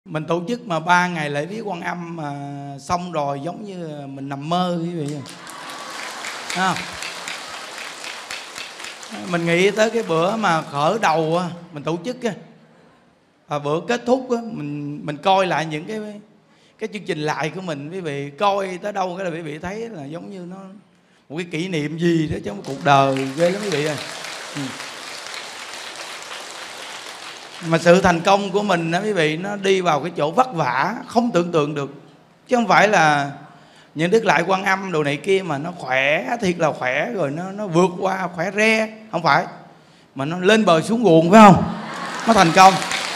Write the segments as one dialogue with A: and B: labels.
A: Mình tổ chức mà 3 ngày lễ viếng Quan Âm mà xong rồi giống như mình nằm mơ quý vị. Không? Mình nghĩ tới cái bữa mà khởi đầu á, mình tổ chức á, và bữa kết thúc á, mình coi lại những cái chương trình lại của mình, quý vị coi tới đâu cái là quý vị thấy là giống như nó một cái kỷ niệm gì đó trong cuộc đời ghê lắm quý vị ơi. Mà sự thành công của mình đó quý vị, nó đi vào cái chỗ vất vả không tưởng tượng được, chứ không phải là những đức lại Quan Âm đồ này kia mà nó khỏe thiệt là khỏe rồi nó vượt qua khỏe re, không phải, mà nó lên bờ xuống guồng, phải không? Nó thành công.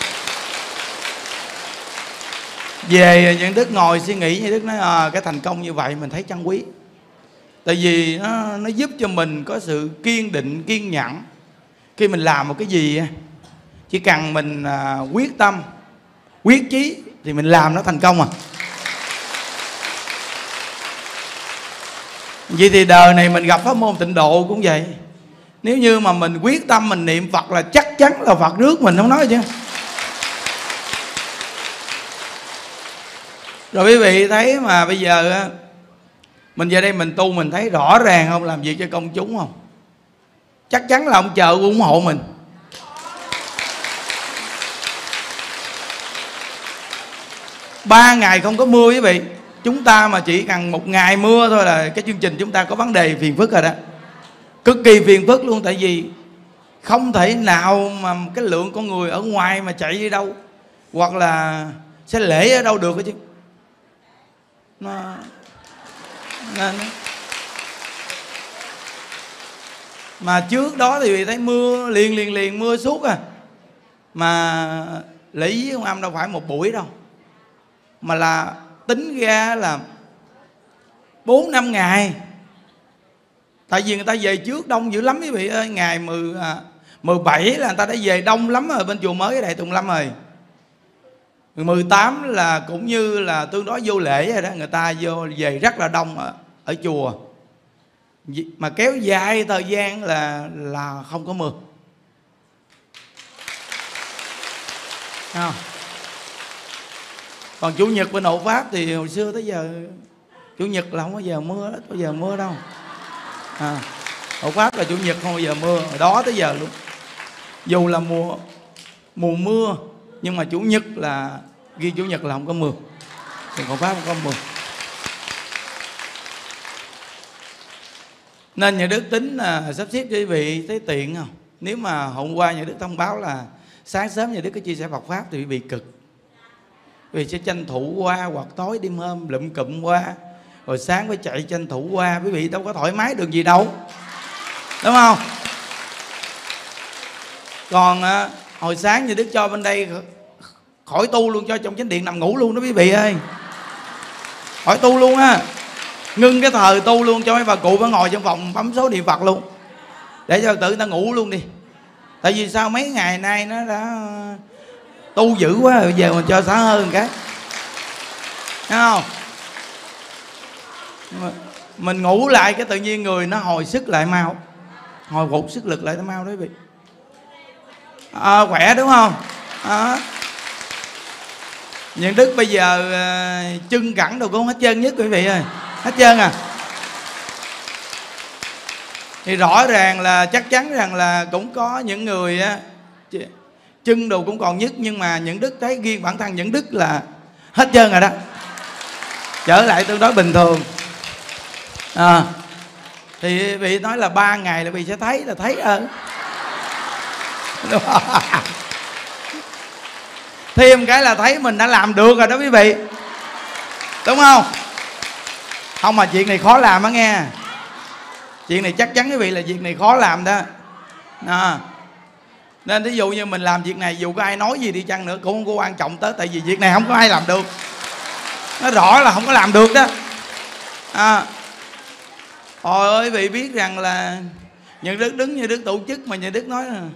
A: Về những đức ngồi suy nghĩ, như đức nói cái thành công như vậy mình thấy trân quý, tại vì nó giúp cho mình có sự kiên định, kiên nhẫn. Khi mình làm một cái gì, chỉ cần mình quyết tâm, quyết chí thì mình làm nó thành công à. Vậy thì đời này mình gặp pháp môn Tịnh Độ cũng vậy. Nếu như mà mình quyết tâm mình niệm Phật là chắc chắn là Phật rước mình, không nói chứ. Rồi quý vị thấy mà bây giờ mình về đây mình tu, mình thấy rõ ràng không, làm việc cho công chúng không? Chắc chắn là ông chờ ủng hộ mình. Ba ngày không có mưa quý vị, chúng ta mà chỉ cần một ngày mưa thôi là cái chương trình chúng ta có vấn đề phiền phức rồi đó. Cực kỳ phiền phức luôn, tại vì không thể nào mà cái lượng con người ở ngoài mà chạy đi đâu, hoặc là sẽ lễ ở đâu được chứ. Mà trước đó thì thấy mưa liền mưa suốt à. Mà lễ với ông Âm đâu phải một buổi đâu, mà là tính ra là 4-5 ngày. Tại vì người ta về trước đông dữ lắm quý vị ơi. Ngày 17 là người ta đã về đông lắm rồi, bên chùa mới Đại Tùng Lâm rồi. 18 là cũng như là tương đối vô lễ rồi đó, người ta vô về rất là đông ở chùa. Mà kéo dài thời gian là không có mưa. Không. Còn Chủ nhật bên Hộ Pháp thì hồi xưa tới giờ Chủ nhật là không bao giờ mưa, ít bao giờ mưa đâu. Hộ Pháp là Chủ nhật không bao giờ mưa, hồi đó tới giờ luôn. Dù là mùa mưa nhưng mà Chủ nhật là ghi Chủ nhật là không có mưa, thì Hộ Pháp không có mưa. Nên nhà Đức tính là sắp xếp cho quý vị thấy tiện không? Nếu mà hôm qua nhà Đức thông báo là sáng sớm nhà Đức có chia sẻ Phật Pháp thì quý vị cực, vì sẽ tranh thủ qua, hoặc tối đêm hôm lụm cụm qua, rồi sáng phải chạy tranh thủ qua. Quý vị đâu có thoải mái được gì đâu, đúng không? Còn hồi sáng nhà Đức cho bên đây khỏi tu luôn, cho trong chánh điện nằm ngủ luôn đó quý vị ơi. Khỏi tu luôn á, ngưng cái thời tu luôn, cho mấy bà cụ phải ngồi trong phòng bấm số niệm Phật luôn, để cho tự người ta ngủ luôn đi. Tại vì sao mấy ngày nay nó đã tu dữ quá rồi, giờ mình cho xả hơn cái, thấy không? Mình ngủ lại cái tự nhiên người nó hồi sức lại mau, hồi phục sức lực lại nó mau đó quý vị. Khỏe đúng không? Những đức bây giờ chân cẳng đồ cũng hết trơn nhất quý vị ơi, hết trơn à. Thì rõ ràng là chắc chắn rằng là cũng có những người chân đồ cũng còn nhất, nhưng mà những đức thấy riêng bản thân những đức là hết trơn rồi đó, trở lại tương đối bình thường. Thì vị nói là 3 ngày là vị sẽ thấy, là thấy thêm cái là thấy mình đã làm được rồi đó quý vị, đúng không? Không, mà chuyện này khó làm á nghe, chuyện này chắc chắn quý vị là việc này khó làm đó. Nên ví dụ như mình làm việc này, dù có ai nói gì đi chăng nữa cũng không có quan trọng tới, tại vì việc này không có ai làm được, nó rõ là không có làm được đó. Trời ơi, quý vị biết rằng là Nhân Đức đứng như Đức tổ chức mà Nhân Đức nói là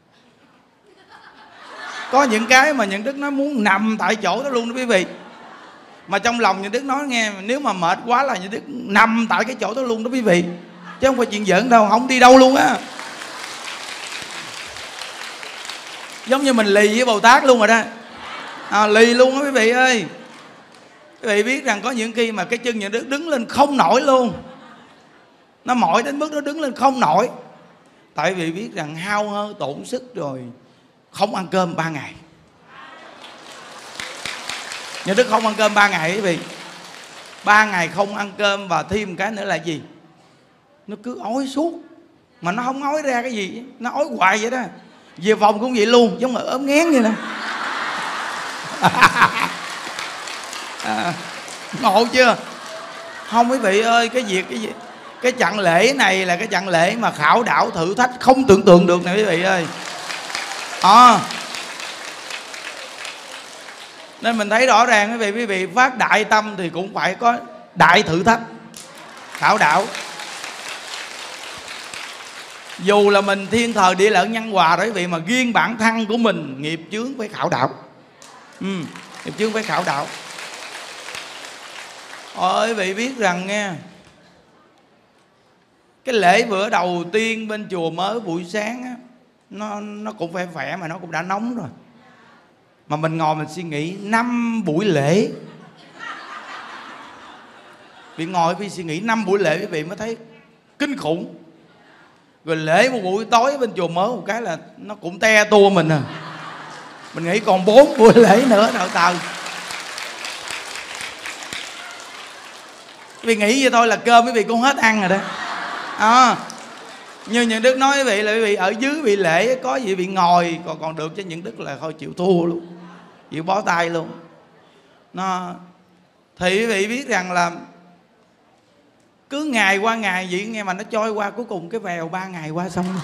A: có những cái mà Nhân Đức nói muốn nằm tại chỗ đó luôn đó quý vị. Mà trong lòng Nhân Đức nói nghe, nếu mà mệt quá là Nhân Đức nằm tại cái chỗ đó luôn đó quý vị, chứ không phải chuyện giỡn đâu, không đi đâu luôn á. Giống như mình lì với Bồ Tát luôn rồi đó. Lì luôn á quý vị ơi. Quý vị biết rằng có những khi mà cái chân nhà Đức đứng lên không nổi luôn, nó mỏi đến mức nó đứng lên không nổi. Tại vì biết rằng hao hơi tổn sức rồi, không ăn cơm 3 ngày. Nhà Đức không ăn cơm 3 ngày quý vị. 3 ngày không ăn cơm, và thêm một cái nữa là gì? Nó cứ ói suốt. Mà nó không ói ra cái gì, nó ói hoài vậy đó. Về phòng cũng vậy luôn, giống như ốm nghén vậy nè. Ngộ chưa? Không quý vị ơi, cái chặng lễ này là cái chặng lễ mà khảo đảo thử thách không tưởng tượng được nè quý vị ơi. Nên mình thấy rõ ràng quý vị phát đại tâm thì cũng phải có đại thử thách, khảo đảo. Dù là mình thiên thời địa lợi nhân hòa đó quý vị, mà riêng bản thân của mình nghiệp chướng phải khảo đảo. Nghiệp chướng phải khảo đảo. Quý vị biết rằng nghe, cái lễ bữa đầu tiên bên chùa mới buổi sáng á, nó cũng phải khỏe mà nó cũng đã nóng rồi. Mà mình ngồi mình suy nghĩ 5 buổi lễ. Vì ngồi vì suy nghĩ 5 buổi lễ quý vị mới thấy kinh khủng. Rồi lễ một buổi tối bên chùa mới một cái là nó cũng te tua mình à. Mình nghĩ còn 4 buổi lễ nữa đợi tờ. Vì nghĩ vậy thôi là cơm quý vị cũng hết ăn rồi đó. Như những Đức nói quý vị là quý vị ở dưới vị lễ có gì bị ngồi còn được, chứ những Đức là thôi chịu thua luôn, chịu bó tay luôn. Thì quý vị biết rằng là cứ ngày qua ngày vậy nghe mà nó trôi qua, cuối cùng cái vèo 3 ngày qua xong luôn.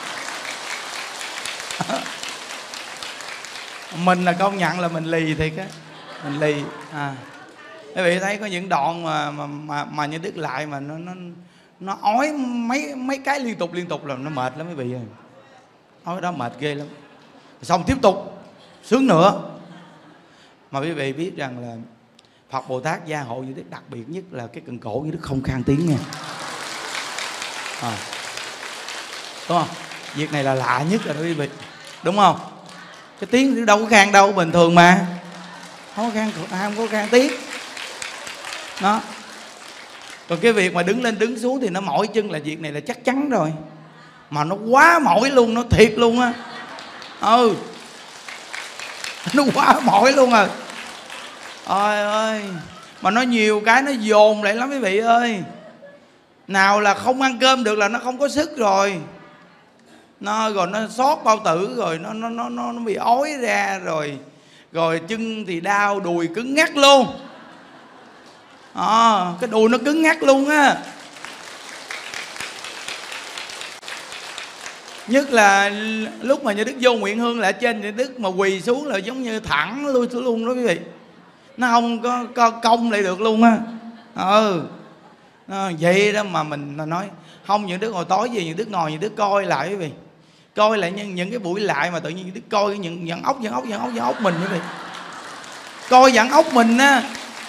A: Mình là công nhận là mình lì thiệt á, mình lì. Quý vị thấy có những đoạn mà như Đức lại mà nó ói mấy cái liên tục là nó mệt lắm quý vị ơi. Ói đó mệt ghê lắm. Xong tiếp tục sướng nữa. Mà quý vị biết rằng là Phật Bồ Tát gia hộ như Đức đặc biệt nhất là cái cần cổ như Đức không khan tiếng nha. Đúng không? Việc này là lạ nhất rồi đó quý vị. Đúng không? Cái tiếng đâu có khan đâu, bình thường mà. Không có khan tiếng. Đó. Còn cái việc mà đứng lên đứng xuống thì nó mỏi chân là việc này là chắc chắn rồi. Mà nó quá mỏi luôn, nó thiệt luôn á. Nó quá mỏi luôn à. Ôi ơi. Mà nó nhiều cái nó dồn lại lắm quý vị ơi. Nào là không ăn cơm được là nó không có sức rồi. Rồi nó xót bao tử, rồi nó bị ói ra rồi. Rồi chân thì đau, đùi cứng ngắc luôn. Cái đùi nó cứng ngắc luôn á. Nhất là lúc mà Như Đức vô nguyện hương là trên Như Đức mà quỳ xuống là giống như thẳng lui xuống luôn đó quý vị. Nó không có cong lại được luôn á. Vậy đó mà mình nói không, Như Đức hồi tối về Như Đức ngồi Như Đức coi lại quý vị. Coi lại những cái buổi lại mà tự nhiên Như Đức coi những ốc mình quý vị. Coi dẫn ốc mình á.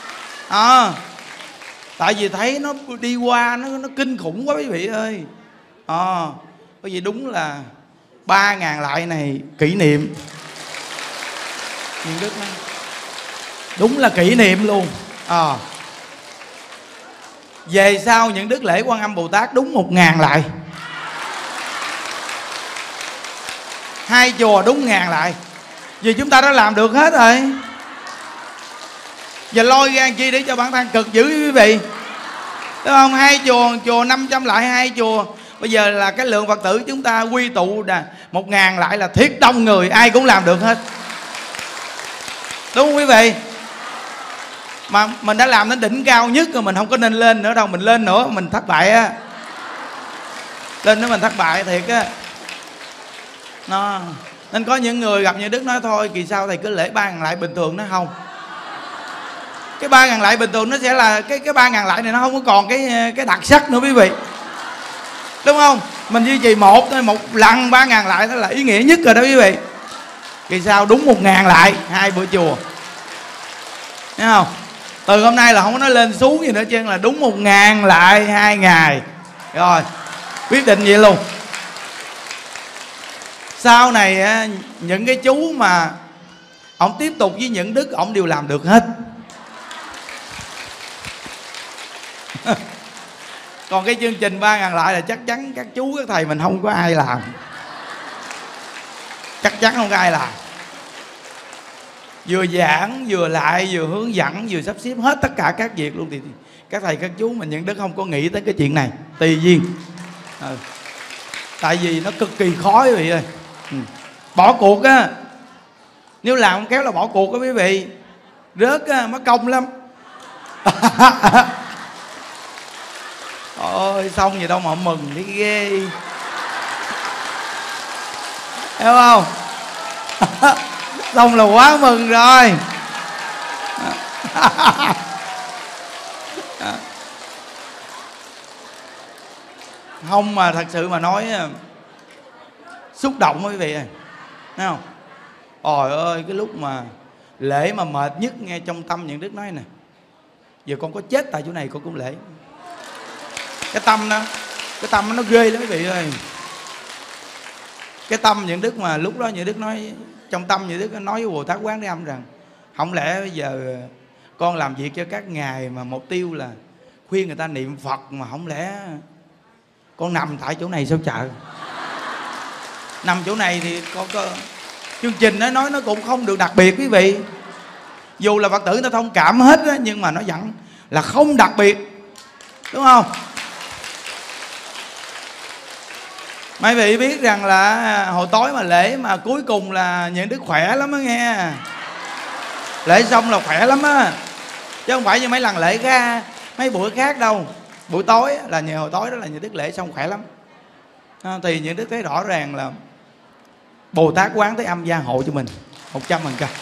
A: Tại vì thấy nó đi qua nó kinh khủng quá quý vị ơi. Bởi vì đúng là 3.000 lại này kỷ niệm. Những Đức nói đúng là kỷ niệm luôn. Về sau những Đức lễ Quan Âm Bồ Tát đúng 1.000 lại. 2 chùa đúng 1.000 lại. Vì chúng ta đã làm được hết rồi. Giờ lôi ra chi để cho bản thân cực dữ quý vị. Đúng không? 2 chùa 500 lại 2 chùa. Bây giờ là cái lượng Phật tử chúng ta quy tụ 1.000 lại là thiết đông người, ai cũng làm được hết. Đúng không quý vị? Mà mình đã làm đến đỉnh cao nhất rồi, mình không có nên lên nữa đâu. Mình lên nữa mình thất bại á. Lên nữa mình thất bại thiệt á. Nên có những người gặp Như Đức nói thôi kỳ sau thầy cứ lễ 3.000 lại bình thường. Nó không. Cái 3.000 lại bình thường nó sẽ là cái 3.000 lại này nó không có còn cái đặc sắc nữa quý vị. Đúng không? Mình duy trì một lần 3.000 lại đó là ý nghĩa nhất rồi đó quý vị. Kỳ sau đúng 1.000 lại 2 bữa chùa. Thấy không? Từ hôm nay là không có nói lên xuống gì nữa, chứ là đúng 1.000 lại 2 ngày. Rồi quyết định vậy luôn. Sau này những cái chú mà Ông tiếp tục với những đức ông đều làm được hết. Còn cái chương trình 3.000 lại là chắc chắn các chú các thầy mình không có ai làm, chắc chắn không có ai làm. Vừa giảng vừa lại vừa hướng dẫn vừa sắp xếp hết tất cả các việc luôn. Thì các thầy các chú mình những đức không có nghĩ tới cái chuyện này, tùy duyên. Tại vì nó cực kỳ khó quý vị ơi. Bỏ cuộc á, nếu làm không khéo là bỏ cuộc á quý vị, rớt á mất công lắm. Ôi xong gì đâu mà mừng thấy ghê, hiểu không? Xong là quá mừng rồi. Không mà thật sự mà nói xúc động quý vị ơi, thấy không? Ôi ơi, cái lúc mà lễ mà mệt nhất nghe trong tâm những đức nói nè, giờ con có chết tại chỗ này con cũng lễ. Cái tâm đó, cái tâm nó ghê lắm quý vị ơi. Cái tâm những đức mà lúc đó những đức nói, trong tâm những đức nói với Bồ Tát Quán Thế Âm rằng không lẽ bây giờ con làm việc cho các ngài mà mục tiêu là khuyên người ta niệm Phật, mà không lẽ con nằm tại chỗ này sao trời? Nằm chỗ này thì con có chương trình nó nói nó cũng không được đặc biệt quý vị. Dù là Phật tử người ta thông cảm hết đó, nhưng mà nó vẫn là không đặc biệt, đúng không? Mấy vị biết rằng là hồi tối mà lễ mà cuối cùng là những đứa khỏe lắm á nghe. Lễ xong là khỏe lắm á, chứ không phải như mấy lần lễ ra mấy buổi khác đâu. Buổi tối là nhiều, hồi tối đó là những đức lễ xong khỏe lắm. Thì những đức thấy rõ ràng là Bồ Tát Quán Thế Âm gia hộ cho mình 100%.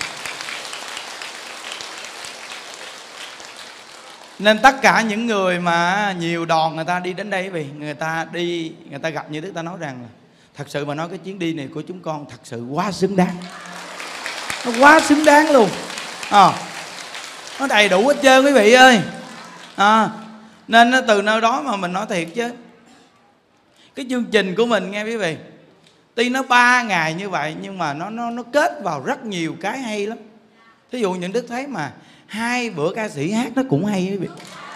A: Nên tất cả những người mà nhiều đoàn người ta đi đến đây, vì người ta đi, người ta gặp như đức ta nói rằng là thật sự mà nói cái chuyến đi này của chúng con thật sự quá xứng đáng. Nó quá xứng đáng luôn. Nó đầy đủ hết trơn quý vị ơi. Nên từ nơi đó mà mình nói thiệt chứ, cái chương trình của mình nghe quý vị, tuy nó 3 ngày như vậy nhưng mà nó kết vào rất nhiều cái hay lắm. Thí dụ những đức thấy mà 2 bữa ca sĩ hát nó cũng hay quý vị.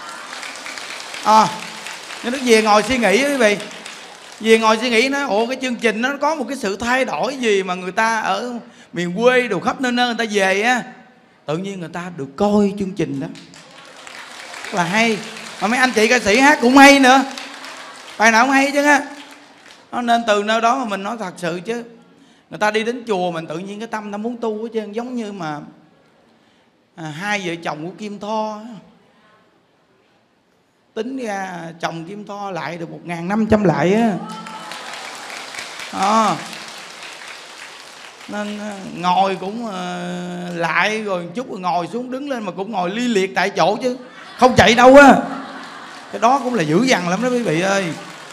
A: Nhưng đức về ngồi suy nghĩ quý vị, về ngồi suy nghĩ nó, ủa cái chương trình nó có một cái sự thay đổi gì mà người ta ở miền quê đồ khắp nơi nơi người ta về á, tự nhiên người ta được coi chương trình đó rất là hay. Mà mấy anh chị ca sĩ hát cũng hay nữa, bài nào cũng hay chứ á. Nên từ nơi đó mà mình nói thật sự chứ, người ta đi đến chùa mình tự nhiên cái tâm ta muốn tu hết trơn. Giống như mà 2 vợ chồng của Kim Tho, tính ra chồng Kim Tho lại được 1.500 lại á. Nên ngồi cũng lại rồi chút rồi ngồi xuống đứng lên mà cũng ngồi li liệt tại chỗ chứ không chạy đâu á. Cái đó cũng là dữ dằn lắm đó quý vị ơi.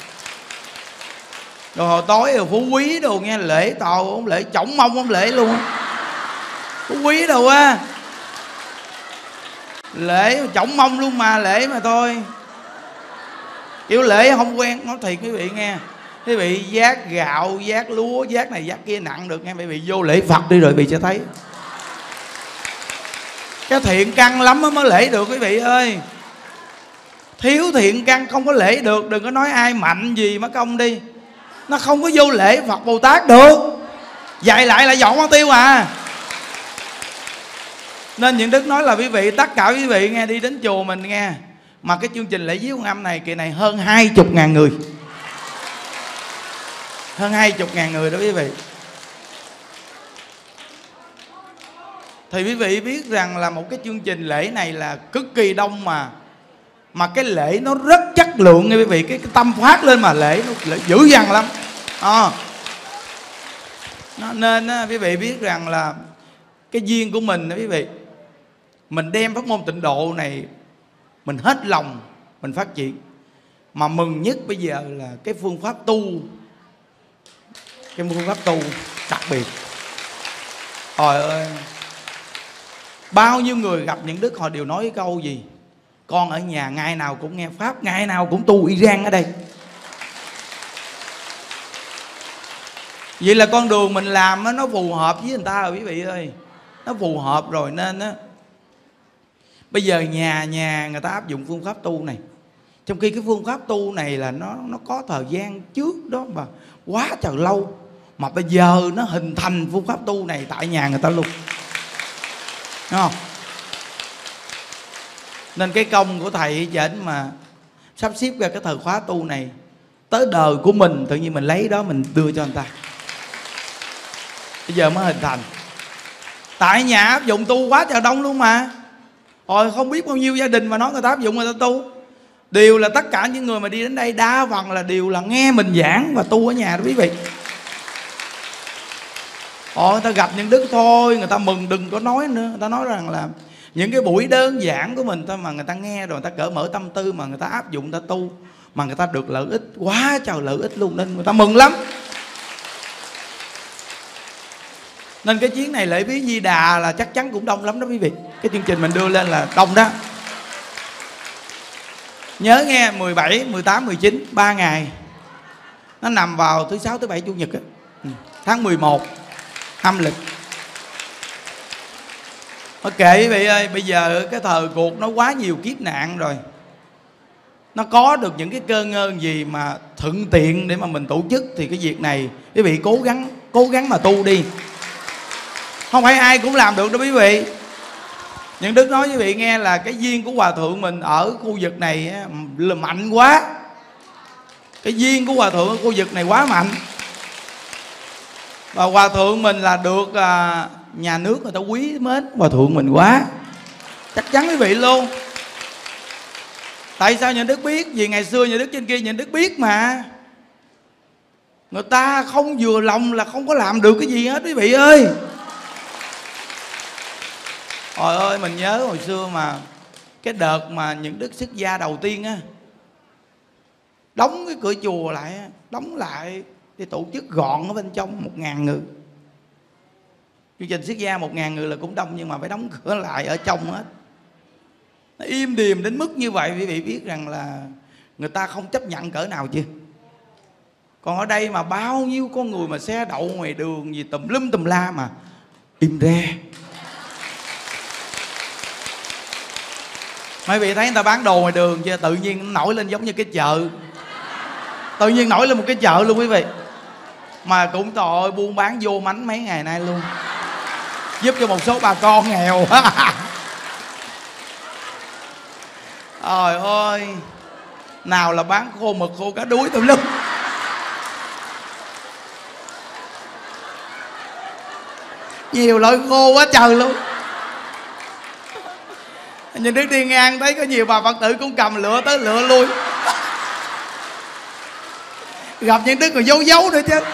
A: Rồi hồi tối rồi Phú Quý đồ nghe lễ tàu, ông lễ chổng mông ông lễ luôn. Phú Quý đồ á, lễ chổng mông luôn mà lễ mà thôi. Kiểu lễ không quen, nói thiệt quý vị nghe. Quý vị vác gạo, vác lúa, vác này vác kia nặng được nghe. Quý vị vô lễ Phật đi rồi quý vị sẽ thấy cái thiện căn lắm mới lễ được quý vị ơi. Thiếu thiện căn không có lễ được. Đừng có nói ai mạnh gì mất công đi, nó không có vô lễ Phật Bồ Tát được. Dạy lại là dọn con tiêu à. Nên những đức nói là quý vị, tất cả quý vị nghe đi đến chùa mình nghe, mà cái chương trình lễ viếng Quan Âm này kỳ này hơn 20.000 người, hơn 20.000 người đó quý vị. Thì quý vị biết rằng là một cái chương trình lễ này là cực kỳ đông, mà cái lễ nó rất chất lượng nha quý vị. Cái tâm phát lên mà lễ nó dữ dằn lắm. Nên quý vị biết rằng là cái duyên của mình đó quý vị, mình đem pháp môn tịnh độ này mình hết lòng mình phát triển. Mà mừng nhất bây giờ là cái phương pháp tu, cái phương pháp tu đặc biệt. Trời ơi, bao nhiêu người gặp những đức họ đều nói cái câu gì: con ở nhà ngày nào cũng nghe pháp, ngày nào cũng tu y rang ở đây. Vậy là con đường mình làm nó phù hợp với người ta rồi quý vị ơi. nó phù hợp rồi, nên á bây giờ nhà người ta áp dụng phương pháp tu này, trong khi cái phương pháp tu này là nó có thời gian trước đó mà quá trời lâu, mà bây giờ nó hình thành phương pháp tu này tại nhà người ta luôn, đúng không? Nên cái công của thầy trên mà sắp xếp ra cái thời khóa tu này, tới đời của mình tự nhiên mình lấy đó mình đưa cho người ta, bây giờ mới hình thành. Tại nhà áp dụng tu quá trời đông luôn mà. Rồi không biết bao nhiêu gia đình mà nói người ta áp dụng người ta tu. Đều là tất cả những người mà đi đến đây đa phần là đều là nghe mình giảng và tu ở nhà đó quý vị. Người ta gặp những đức thôi, người ta mừng đừng có nói nữa. Người ta nói rằng là những cái buổi đơn giản của mình thôi mà người ta nghe rồi người ta cởi mở tâm tư, mà người ta áp dụng, người ta tu mà người ta được lợi ích quá trời lợi ích luôn, nên người ta mừng lắm. Nên cái chuyến này lễ viếng Di Đà là chắc chắn cũng đông lắm đó quý vị. Cái chương trình mình đưa lên là đông đó. Nhớ nghe 17, 18, 19 3 ngày. Nó nằm vào thứ Sáu, thứ Bảy, Chủ nhật á. Tháng 11 âm lịch. Ok quý vị ơi, bây giờ cái thời cuộc nó quá nhiều kiếp nạn rồi. Nó có được những cái cơ ngơn gì mà thuận tiện để mà mình tổ chức, thì cái việc này quý vị cố gắng mà tu đi. Không phải ai cũng làm được đâu quý vị. Những đức nói với quý vị nghe là cái duyên của hòa thượng mình ở khu vực này là mạnh quá. Cái duyên của hòa thượng ở khu vực này quá mạnh. Và hòa thượng mình là được nhà nước người ta quý mến hòa thượng mình quá. Chắc chắn quý vị luôn. Tại sao nhà đức biết? Vì ngày xưa nhà đức trên kia nhà đức biết mà. Người ta không vừa lòng là không có làm được cái gì hết quý vị ơi. Trời ơi, mình nhớ hồi xưa mà cái đợt mà những đức xuất gia đầu tiên á, đóng cái cửa chùa lại, đóng lại để tổ chức gọn ở bên trong 1000 người. Chương trình xuất gia 1000 người là cũng đông, nhưng mà phải đóng cửa lại ở trong hết. Nó im điềm đến mức như vậy, quý vị biết rằng là người ta không chấp nhận cỡ nào chưa. Còn ở đây mà bao nhiêu con người mà xe đậu ngoài đường gì tùm lum tùm la mà im re. Mấy vị thấy người ta bán đồ ngoài đường chưa? Tự nhiên nổi lên giống như cái chợ. Tự nhiên nổi lên một cái chợ luôn quý vị. Mà cũng trời ơi, buôn bán vô mánh mấy ngày nay luôn, giúp cho một số bà con nghèo. Trời ơi, nào là bán khô mực, khô cá đuối tùm lum. Nhiều loại khô quá trời luôn. Nhìn Đức đi ngang thấy có nhiều bà Phật tử cũng cầm lựa tới lựa lui. Gặp những Đức còn giấu nữa chứ.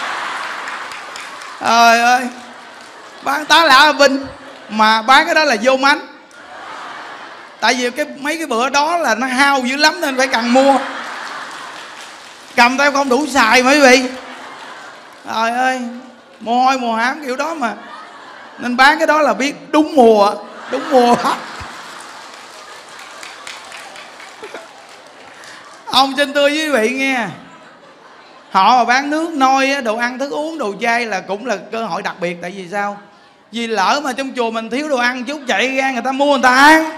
A: Trời ơi, bán tá lả binh mà bán cái đó là vô mánh. Tại vì mấy cái bữa đó là nó hao dữ lắm nên phải cần mua. Cầm tay không đủ xài mấy vị. Trời ơi, mồ hôi mồ hám kiểu đó mà. Nên bán cái đó là biết đúng mùa. Đúng mùa. Ông xin thưa với quý vị nghe, họ mà bán nước nôi, đồ ăn thức uống, đồ chay là cũng là cơ hội đặc biệt. Tại vì sao? Vì lỡ mà trong chùa mình thiếu đồ ăn chút, chạy ra người ta mua người ta ăn.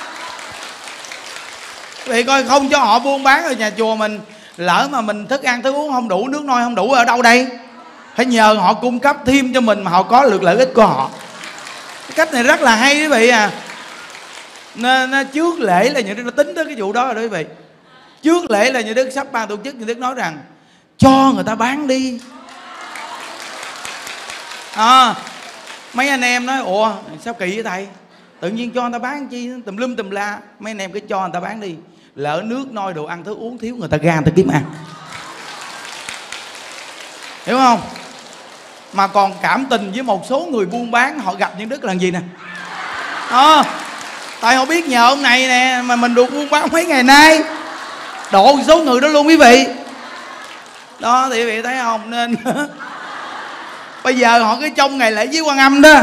A: Vậy coi không cho họ buôn bán ở nhà chùa mình, lỡ mà mình thức ăn thức uống không đủ, nước nôi không đủ, ở đâu đây? Phải nhờ họ cung cấp thêm cho mình mà họ có được lợi ích của họ. Cái cách này rất là hay quý vị à. Nên trước lễ là những Đức đã tính tới cái vụ đó rồi đó quý vị. Trước lễ là những Đức sắp ban tổ chức, những Đức nói rằng cho người ta bán đi. Mấy anh em nói ủa sao kỳ vậy thầy, tự nhiên cho người ta bán chi tùm lum tùm la. Mấy anh em cứ cho người ta bán đi, lỡ nước nôi đồ ăn thức uống thiếu, người ta ra người ta kiếm ăn, hiểu không? Mà còn cảm tình với một số người buôn bán, họ gặp những Đức làm gì nè. Tại họ biết nhờ ông này nè mà mình được buôn bán mấy ngày nay, độ số người đó luôn quý vị. Đó thì quý vị thấy không? Nên bây giờ họ cứ trong ngày lễ với Quan Âm đó,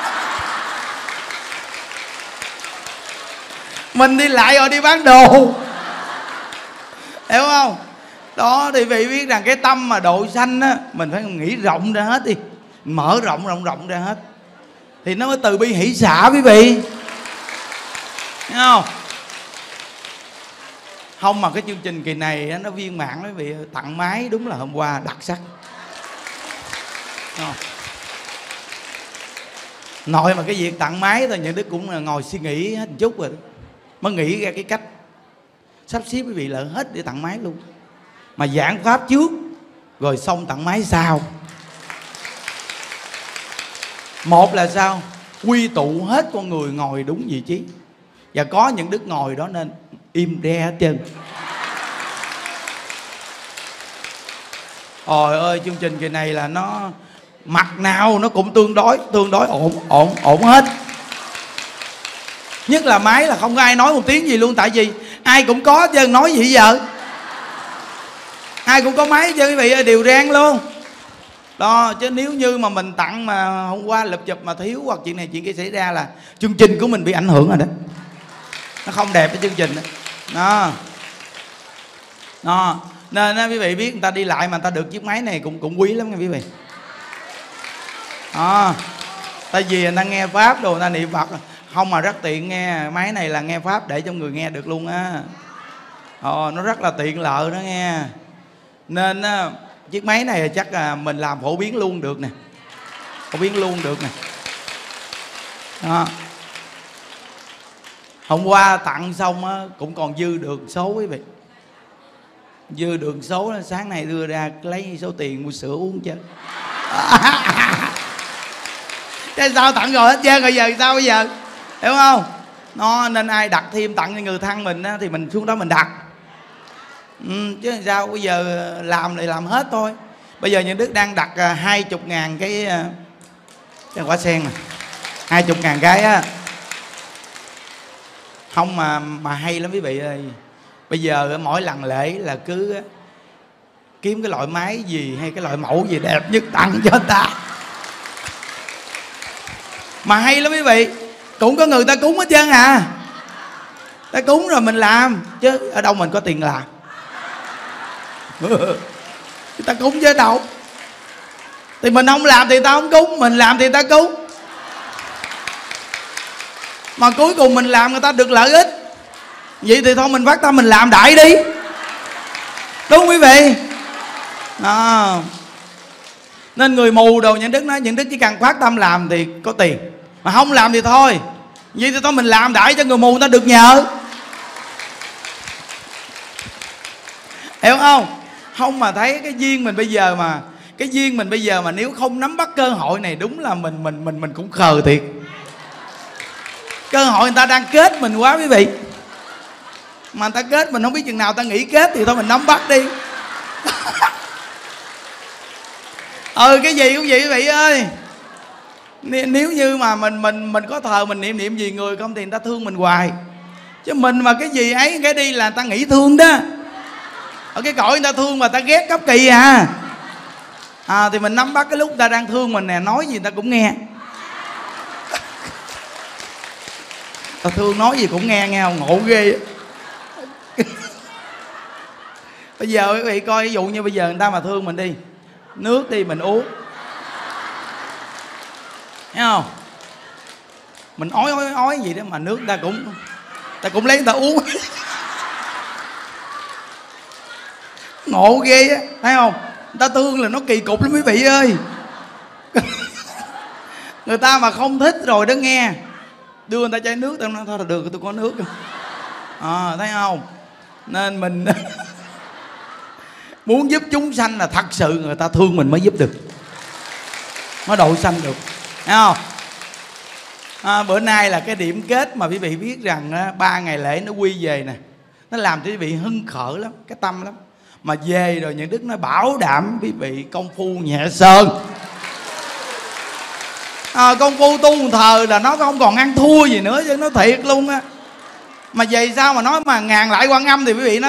A: mình đi lại rồi đi bán đồ, hiểu không? Đó thì quý vị biết rằng cái tâm mà độ sanh á, mình phải nghĩ rộng ra hết đi, mở rộng ra hết. thì nó mới từ bi hỷ xả quý vị. Thấy không? Không mà cái chương trình kỳ này nó viên mãn quý vị. Tặng máy đúng là hôm qua đặc sắc. Nội mà cái việc tặng máy thôi, những đứa cũng là ngồi suy nghĩ hết một chút rồi mới nghĩ ra cái cách sắp xếp quý vị lợi hết để tặng máy luôn. Mà giảng pháp trước rồi xong tặng máy sau. Một là sao? Quy tụ hết con người ngồi đúng vị trí. Và có những đức ngồi đó nên im re hết trơn. Trời ơi, chương trình kỳ này là nó mặt nào nó cũng tương đối ổn hết. Nhất là máy là không có ai nói một tiếng gì luôn. Tại vì ai cũng có chứ nói gì giờ. Ai cũng có máy chứ quý vị ơi, đều rang luôn. Đó, chứ nếu như mà mình tặng mà hôm qua lập chụp mà thiếu hoặc chuyện này chuyện kia xảy ra là chương trình của mình bị ảnh hưởng rồi đó. Nó không đẹp cái chương trình đó. Đó. Nên quý vị biết người ta đi lại mà người ta được chiếc máy này cũng quý lắm nha quý vị. Tại vì người ta nghe pháp đồ, người ta niệm Phật không mà rất tiện nghe. Máy này là nghe pháp để cho người nghe được luôn á. Nó rất là tiện lợi đó nghe. Nên chiếc máy này chắc là mình làm phổ biến luôn được nè. Phổ biến luôn được nè. Đó. Hôm qua tặng xong á, cũng còn dư được số quý vị. Dư được số là sáng nay đưa ra lấy số tiền mua sữa uống chứ. Thế sao tặng rồi hết trơn rồi giờ sao bây giờ? Hiểu không? Nên ai đặt thêm tặng cho người thân mình á, thì mình xuống đó mình đặt. Chứ sao bây giờ làm thì làm hết thôi. Bây giờ những Đức đang đặt 20.000 cái quả sen này. 20.000 cái á. Không mà hay lắm quý vị ơi. Bây giờ mỗi lần lễ là cứ kiếm cái loại máy gì hay cái loại mẫu gì đẹp nhất tặng cho người ta. Mà hay lắm quý vị. Cũng có người ta cúng hết trơn à. Ta cúng rồi mình làm. Chứ ở đâu mình có tiền làm. Người ta cúng chứ đâu. Thì mình không làm thì ta không cúng. Mình làm thì ta cúng. Mà cuối cùng mình làm người ta được lợi ích. Vậy thì thôi mình phát tâm mình làm đại đi. Đúng không quý vị? Nên người mù đồ những Đức nói những Đức chỉ cần phát tâm làm thì có tiền. Mà không làm thì thôi. Vậy thì thôi mình làm đại cho người mù người ta được nhờ. Hiểu không? Không mà thấy cái duyên mình bây giờ mà. Cái duyên mình bây giờ mà nếu không nắm bắt cơ hội này, đúng là mình cũng khờ thiệt. Cơ hội người ta đang kết mình quá quý vị. Mà người ta kết mình không biết chừng nào ta nghĩ kết thì thôi mình nắm bắt đi. Cái gì cũng vậy quý vị ơi. Nếu như mà mình có thờ mình niệm gì người không thì người ta thương mình hoài. Chứ mình mà cái gì ấy cái đi là người ta nghĩ thương đó. Ở cái cõi người ta thương mà ta ghét cấp kỳ à. Thì mình nắm bắt cái lúc người ta đang thương mình nè, nói gì người ta cũng nghe. Ta thương nói gì cũng nghe không? Ngộ ghê. Bây giờ quý vị coi ví dụ như bây giờ người ta mà thương mình đi, nước đi mình uống, thấy không? Mình ói gì đó mà nước ta cũng lấy người ta uống. Ngộ ghê á, thấy không? Người ta thương là nó kỳ cục lắm quý vị ơi. Người ta mà không thích rồi đó nghe, đưa người ta chai nước, tao nói thôi là được, tôi có nước. Thấy không? Nên mình muốn giúp chúng sanh là thật sự người ta thương mình mới giúp được, mới độ sanh được, thấy không? Bữa nay là cái điểm kết mà quý vị biết rằng 3 ngày lễ nó quy về nè, nó làm cho quý vị hưng khởi lắm, cái tâm lắm. Mà về rồi những Đức nó bảo đảm quý vị công phu nhẹ sơn. Công phu tu thờ là nó không còn ăn thua gì nữa chứ, nó thiệt luôn á. Mà về sao mà nói mà ngàn lại Quan Âm thì quý vị nói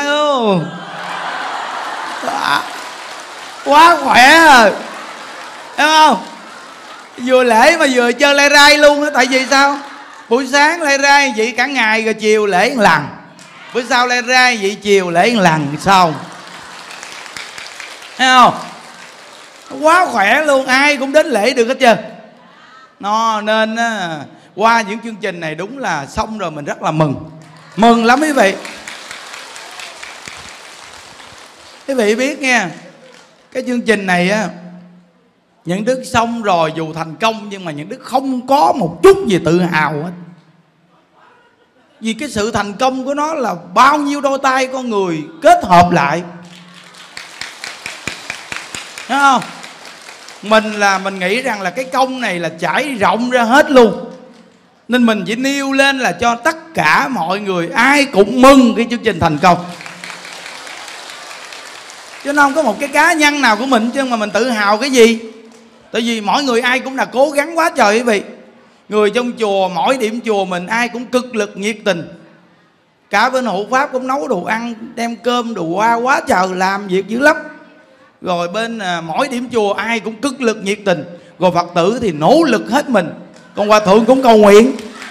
A: quá khỏe rồi, hiểu không? Vừa lễ mà vừa chơi lay rai luôn á. Tại vì sao? Buổi sáng lay rai vậy cả ngày, rồi chiều lễ một lần, bữa sau lay rai vậy chiều lễ một lần xong, thấy không? Quá khỏe luôn, ai cũng đến lễ được hết trơn. Nó nên á, qua những chương trình này đúng là xong rồi mình rất là mừng lắm quý vị. Quý vị biết nha, cái chương trình này á, những Đức xong rồi dù thành công nhưng mà những Đức không có một chút gì tự hào hết. Vì cái sự thành công của nó là bao nhiêu đôi tay con người kết hợp lại, thấy không? Mình nghĩ rằng là cái công này là trải rộng ra hết luôn, nên mình chỉ nêu lên là cho tất cả mọi người ai cũng mừng cái chương trình thành công, chứ nó không có một cái cá nhân nào của mình chứ mà mình tự hào cái gì. Tại vì mỗi người ai cũng là cố gắng quá trời quý vị. Người trong chùa, mỗi điểm chùa mình ai cũng cực lực nhiệt tình. Cả bên hộ pháp cũng nấu đồ ăn, đem cơm đồ qua quá trời, làm việc dữ lắm. Rồi bên mỗi điểm chùa ai cũng cực lực nhiệt tình. Rồi Phật tử thì nỗ lực hết mình. Còn Hòa Thượng cũng cầu nguyện.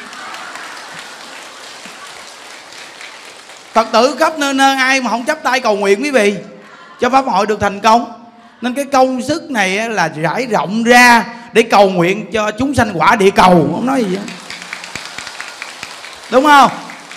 A: Phật tử khắp nơi nơi ai mà không chắp tay cầu nguyện quý vị, cho pháp hội được thành công. Nên cái công sức này là rải rộng ra để cầu nguyện cho chúng sanh quả địa cầu. Không nói gì hết, đúng không?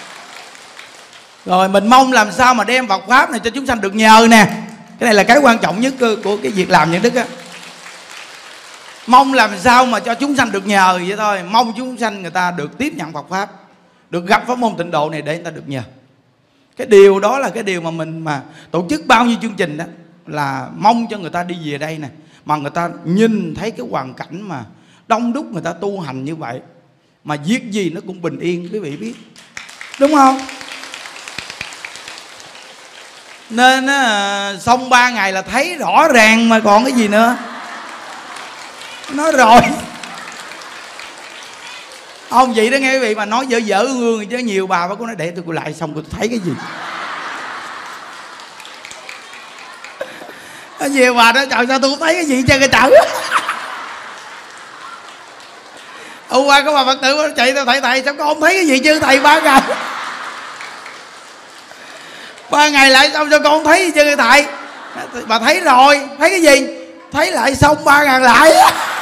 A: Rồi mình mong làm sao mà đem Phật pháp này cho chúng sanh được nhờ nè. Cái này là cái quan trọng nhất của cái việc làm những Đức á. Mong làm sao mà cho chúng sanh được nhờ vậy thôi. Mong chúng sanh người ta được tiếp nhận Phật pháp, được gặp pháp môn tịnh độ này để người ta được nhờ. Cái điều đó là cái điều mà mình mà tổ chức bao nhiêu chương trình đó, là mong cho người ta đi về đây nè, mà người ta nhìn thấy cái hoàn cảnh mà đông đúc người ta tu hành như vậy, mà việc gì nó cũng bình yên, quý vị biết, đúng không? Nên xong 3 ngày là thấy rõ ràng mà còn cái gì nữa. Nói rồi ông vậy đó nghe quý vị, mà nói dở dở ương chứ nhiều bà bà cũng nói để tôi lại xong tôi thấy cái gì. Nhiều bà đó trời sao tôi không thấy cái gì trên cái chợ. Hôm qua có bà Phật tử chạy tao thầy sao con không thấy cái gì chứ thầy 3 ngày. 3 ngày lại xong cho con không thấy gì chứ thầy. Bà thấy rồi, thấy cái gì? Thấy lại xong 3 ngàn lại.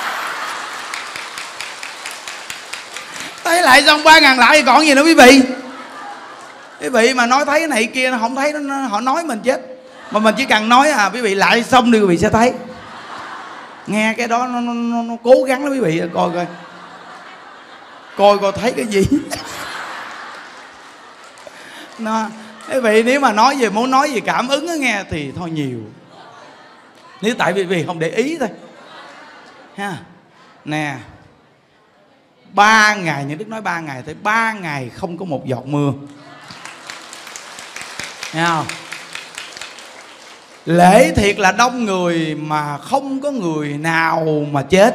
A: Thấy lại xong 3 ngàn lại còn gì nữa quý vị. Quý vị mà nói thấy cái này kia nó không thấy nó họ nói mình chết. Mà mình chỉ cần nói quý vị lại xong đi quý vị sẽ thấy. Nghe cái đó nó cố gắng lắm quý vị, coi thấy cái gì. Quý vị nếu mà nói về muốn nói về cảm ứng đó nghe thì thôi nhiều. Nếu tại vì không để ý thôi ha. Nè 3 ngày, những Đức nói 3 ngày tới 3 ngày không có một giọt mưa, nghe không? Lễ thiệt là đông người mà không có người nào mà chết.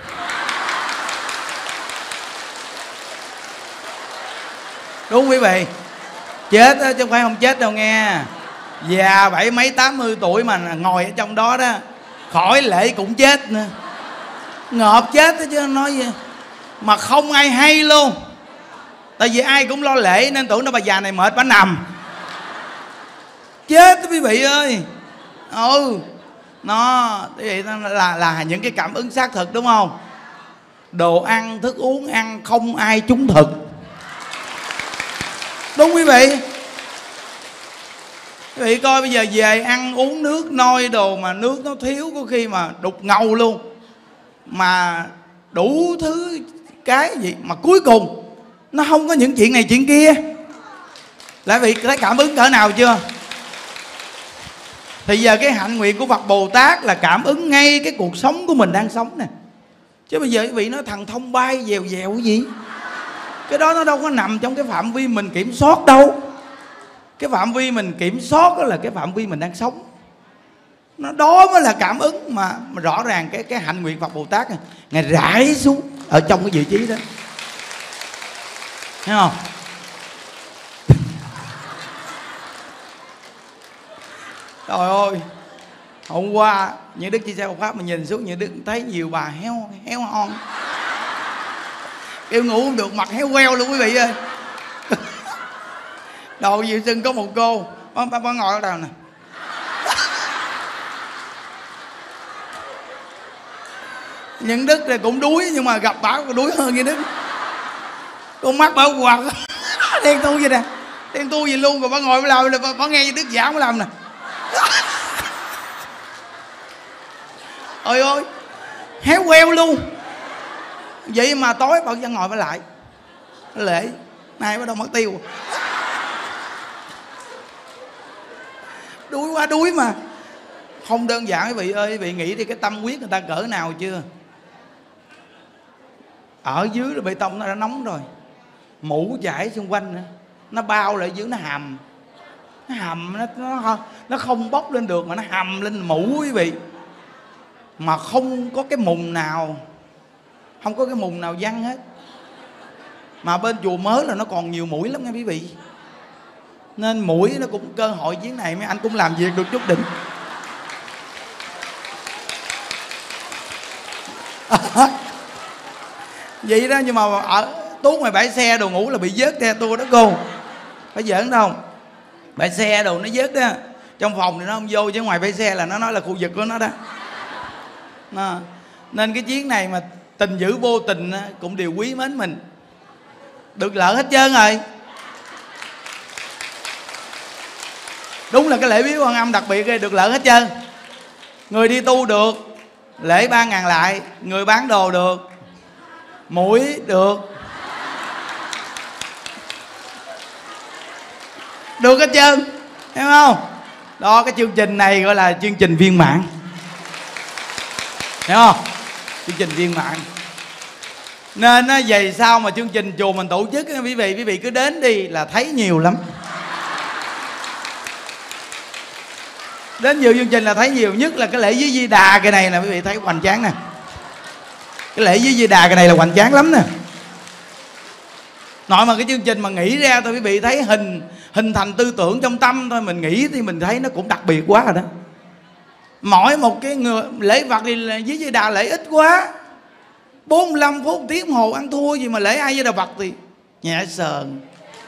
A: Đúng quý vị, chết đó, chứ không phải không chết đâu nghe. Già 70 mấy 80 tuổi mà ngồi ở trong đó đó, khỏi lễ cũng chết nữa. Ngợp chết đó chứ nói gì. Mà không ai hay luôn. Tại vì ai cũng lo lễ nên tưởng nó bà già này mệt bà nằm. Chết đó quý vị ơi. Nó là những cái cảm ứng xác thực, đúng không? Đồ ăn, thức uống ăn không ai trúng thực. Đúng quý vị. Quý vị coi bây giờ về ăn uống nước nôi đồ mà nước nó thiếu có khi mà đục ngầu luôn. Mà đủ thứ cái gì mà cuối cùng nó không có những chuyện này chuyện kia. Lại vị thấy cảm ứng cỡ nào chưa? Thì giờ cái hạnh nguyện của Phật Bồ Tát là cảm ứng ngay cái cuộc sống của mình đang sống nè. Chứ bây giờ quý vị nói thằng thông bay dèo dèo cái gì, cái đó nó đâu có nằm trong cái phạm vi mình kiểm soát đâu. Cái phạm vi mình kiểm soát đó là cái phạm vi mình đang sống. Nó đó mới là cảm ứng mà rõ ràng cái hạnh nguyện Phật Bồ Tát này, Ngài rải xuống ở trong cái vị trí đó, thấy không? Trời ơi, hôm qua những Đức chia sẻ Phật pháp mà nhìn xuống những Đức thấy nhiều bà héo hon, kêu ngủ không được, mặt héo queo luôn quý vị ơi. Đầu Diệu Sưng có một cô bà ngồi ở đâu nè, Nhân Đức thì cũng đuối, nhưng mà gặp bà còn đuối hơn Nhân Đức. Con mắt bà quạt đen tu vậy nè, đen tu gì luôn. Rồi bà ngồi bà làm, bà nghe Nhân Đức giảng bà làm nè. Ôi ơi, héo queo luôn. Vậy mà tối bà vẫn ngồi bà lại lễ, nay bắt đầu mất tiêu. Đuối quá đuối mà. Không đơn giản quý vị ơi, quý vị nghĩ đi cái tâm huyết người ta cỡ nào chưa. Ở dưới là bê tông nó đã nóng rồi, mũ chảy xung quanh nữa, nó bao lại dưới, nó hầm, nó không bốc lên được mà nó hầm lên mũ quý vị. Mà không có cái mùng nào, không có cái mùng nào văng hết. Mà bên chùa mới là nó còn nhiều mũi lắm nha quý vị. Nên mũi nó cũng cơ hội chuyến này mấy anh cũng làm việc được chút đỉnh. Vậy đó, nhưng mà ở Tú ngoài bãi xe đồ ngủ là bị vớt theo tôi đó cô. Phải giỡn đâu. Bãi xe đồ nó vớt đó. Trong phòng thì nó không vô, chứ ngoài bãi xe là nó nói là khu vực của nó đó. Nên cái chuyến này mà tình dữ vô tình cũng đều quý mến mình. Được lợi hết trơn rồi. Đúng là cái lễ viếng Quan Âm đặc biệt đây, được lợi hết trơn. Người đi tu được, lễ 3.000 lại. Người bán đồ được, mũi được, được hết trơn, hiểu không? Đó, cái chương trình này gọi là chương trình viên mãn, hiểu không? Chương trình viên mãn. Nên về sau mà chương trình chùa mình tổ chức, quý vị cứ đến đi là thấy nhiều lắm. Đến nhiều chương trình là thấy nhiều. Nhất là cái lễ với Di Đà cái này nè, quý vị thấy hoành tráng nè. Cái lễ với Di Đà cái này là hoành tráng lắm nè. Nội mà cái chương trình mà nghĩ ra thôi quý vị thấy hình thành tư tưởng trong tâm thôi, mình nghĩ thì mình thấy nó cũng đặc biệt quá rồi đó. Mỗi một cái người lễ Phật thì với Di Đà lễ ít quá, 45 phút tiếng hồ ăn thua gì mà lễ ai với Đà Phật thì nhẹ sờn.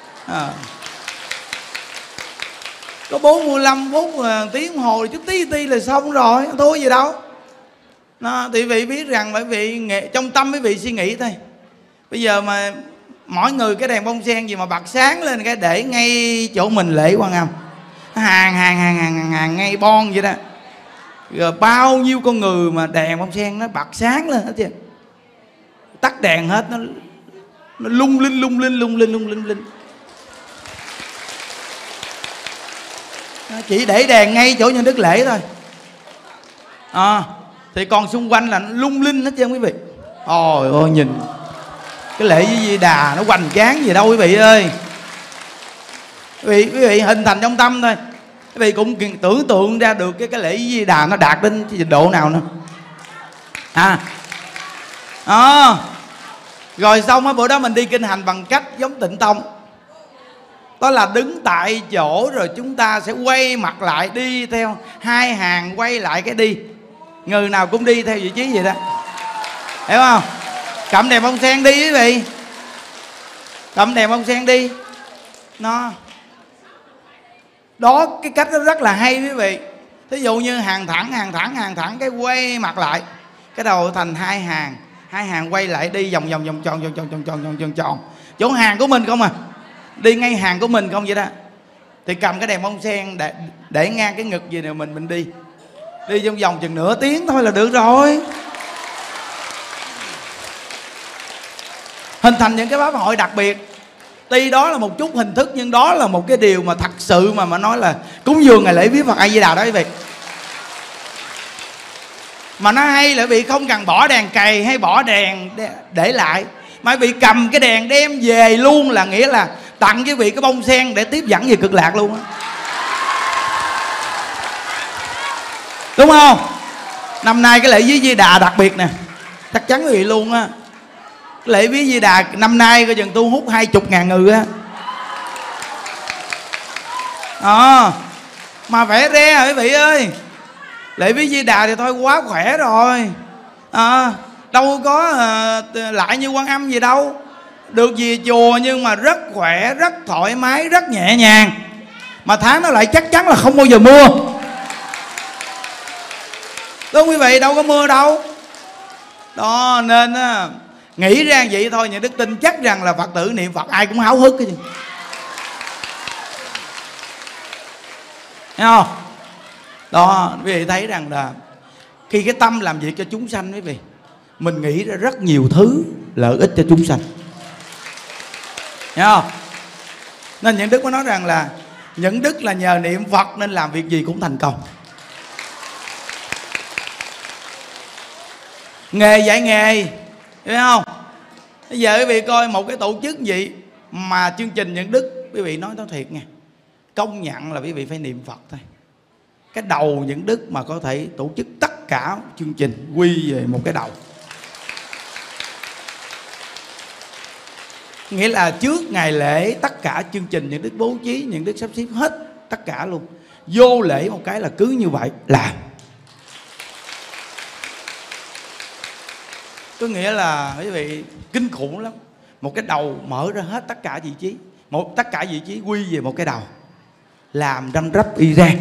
A: Có 45 phút tiếng hồ chút tí là xong rồi, thua gì đâu. Đó, thì quý vị biết rằng bởi vì trong tâm quý vị suy nghĩ thôi. Bây giờ mà mỗi người cái đèn bông sen gì mà bật sáng lên cái để ngay chỗ mình lễ Quan Âm, hàng ngay bon vậy đó. Rồi bao nhiêu con người mà đèn bông sen nó bật sáng lên hết chứ. Tắt đèn hết, nó lung linh. Chỉ để đèn ngay chỗ Nhân Đức lễ thôi. Thì còn xung quanh là nó lung linh hết trơn quý vị. Ôi ôi, nhìn cái lễ với Di Đà nó hoành tráng gì đâu quý vị ơi. Quý vị hình thành trong tâm thôi. Quý vị cũng tưởng tượng ra được cái lễ với Di Đà nó đạt đến trình độ nào nữa. Rồi xong bữa đó mình đi kinh hành bằng cách giống Tịnh Tông. Đó là đứng tại chỗ rồi chúng ta sẽ quay mặt lại, đi theo hai hàng quay lại cái đi. Người nào cũng đi theo vị trí vậy đó, hiểu không? Cầm đèn bông sen đi quý vị, cầm đèn bông sen đi. Nó đó, cái cách đó rất là hay quý vị. Thí dụ như hàng thẳng cái quay mặt lại, cái đầu thành hai hàng quay lại đi vòng tròn chỗ hàng của mình không à, đi ngay hàng của mình không vậy đó. Thì cầm cái đèn bông sen để ngang cái ngực gì nè, mình đi trong vòng chừng nửa tiếng thôi là được rồi. Hình thành những cái pháp hội đặc biệt. Tuy đó là một chút hình thức, nhưng đó là một cái điều mà thật sự mà nói là cúng dường ngày lễ viếng Phật A Di Đà đó quý vị. Mà nó hay là bị không cần bỏ đèn cày hay bỏ đèn để lại, mà bị cầm cái đèn đem về luôn, là nghĩa là tặng quý vị cái bông sen để tiếp dẫn về cực lạc luôn á. Đúng không? Năm nay cái lễ viếng Di Đà đặc biệt nè, chắc chắn quý vị luôn á. Cái lễ viếng Di Đà năm nay coi chừng tu hút 20.000 người á. Mà phải re quý vị ơi. Lễ viếng Di Đà thì thôi quá khỏe rồi. Đâu có lại như Quan Âm gì đâu. Được về chùa nhưng mà rất khỏe, rất thoải mái, rất nhẹ nhàng. Mà tháng nó lại chắc chắn là không bao giờ mưa. Đúng quý vị, đâu có mưa đâu. Đó nên á, nghĩ ra vậy thôi, những đức tin chắc rằng là Phật tử niệm Phật ai cũng háo hức cái gì. Thấy không? Đó, quý vị thấy rằng là khi cái tâm làm việc cho chúng sanh, quý vị, mình nghĩ ra rất nhiều thứ lợi ích cho chúng sanh. Thấy không? Nên những đức có nói rằng là những đức là nhờ niệm Phật nên làm việc gì cũng thành công. Nghề dạy nghề, thấy không? Bây giờ quý vị coi một cái tổ chức gì mà chương trình những đức, quý vị nói thiệt nha, công nhận là quý vị phải niệm Phật thôi. Cái đầu những đức mà có thể tổ chức tất cả chương trình quy về một cái đầu. Nghĩa là trước ngày lễ tất cả chương trình những đức bố trí, những đức sắp xếp hết tất cả luôn. Vô lễ một cái là cứ như vậy làm. Có nghĩa là quý vị kinh khủng lắm. Một cái đầu mở ra hết tất cả vị trí, tất cả vị trí quy về một cái đầu, làm răm rắp y rang.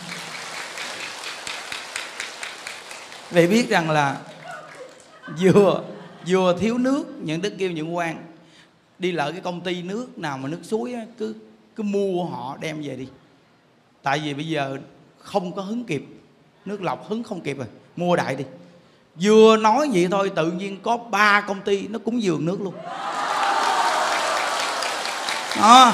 A: Vì biết rằng là vừa thiếu nước, những đức kêu những quan đi lại cái công ty nước nào mà nước suối á, cứ mua họ đem về đi. Tại vì bây giờ không có hứng kịp, nước lọc hứng không kịp rồi, mua đại đi. Vừa nói vậy thôi tự nhiên có 3 công ty nó cúng dường nước luôn. Đó.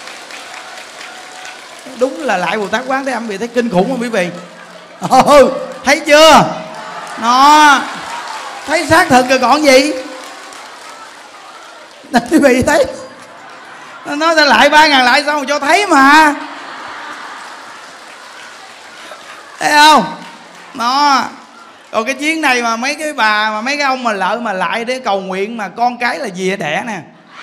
A: Đúng là lại Bồ Tát Quán Thế Âm, bị thấy kinh khủng không quý vị? Thấy chưa? Nó thấy xác thực rồi còn gì. Quý vị thấy nó nói ta lại 3.000 lại sao mà cho thấy mà. Thấy không? Nó còn cái chuyến này mà mấy cái bà mà mấy cái ông mà lợ mà lại để cầu nguyện mà con cái là dìa đẻ nè.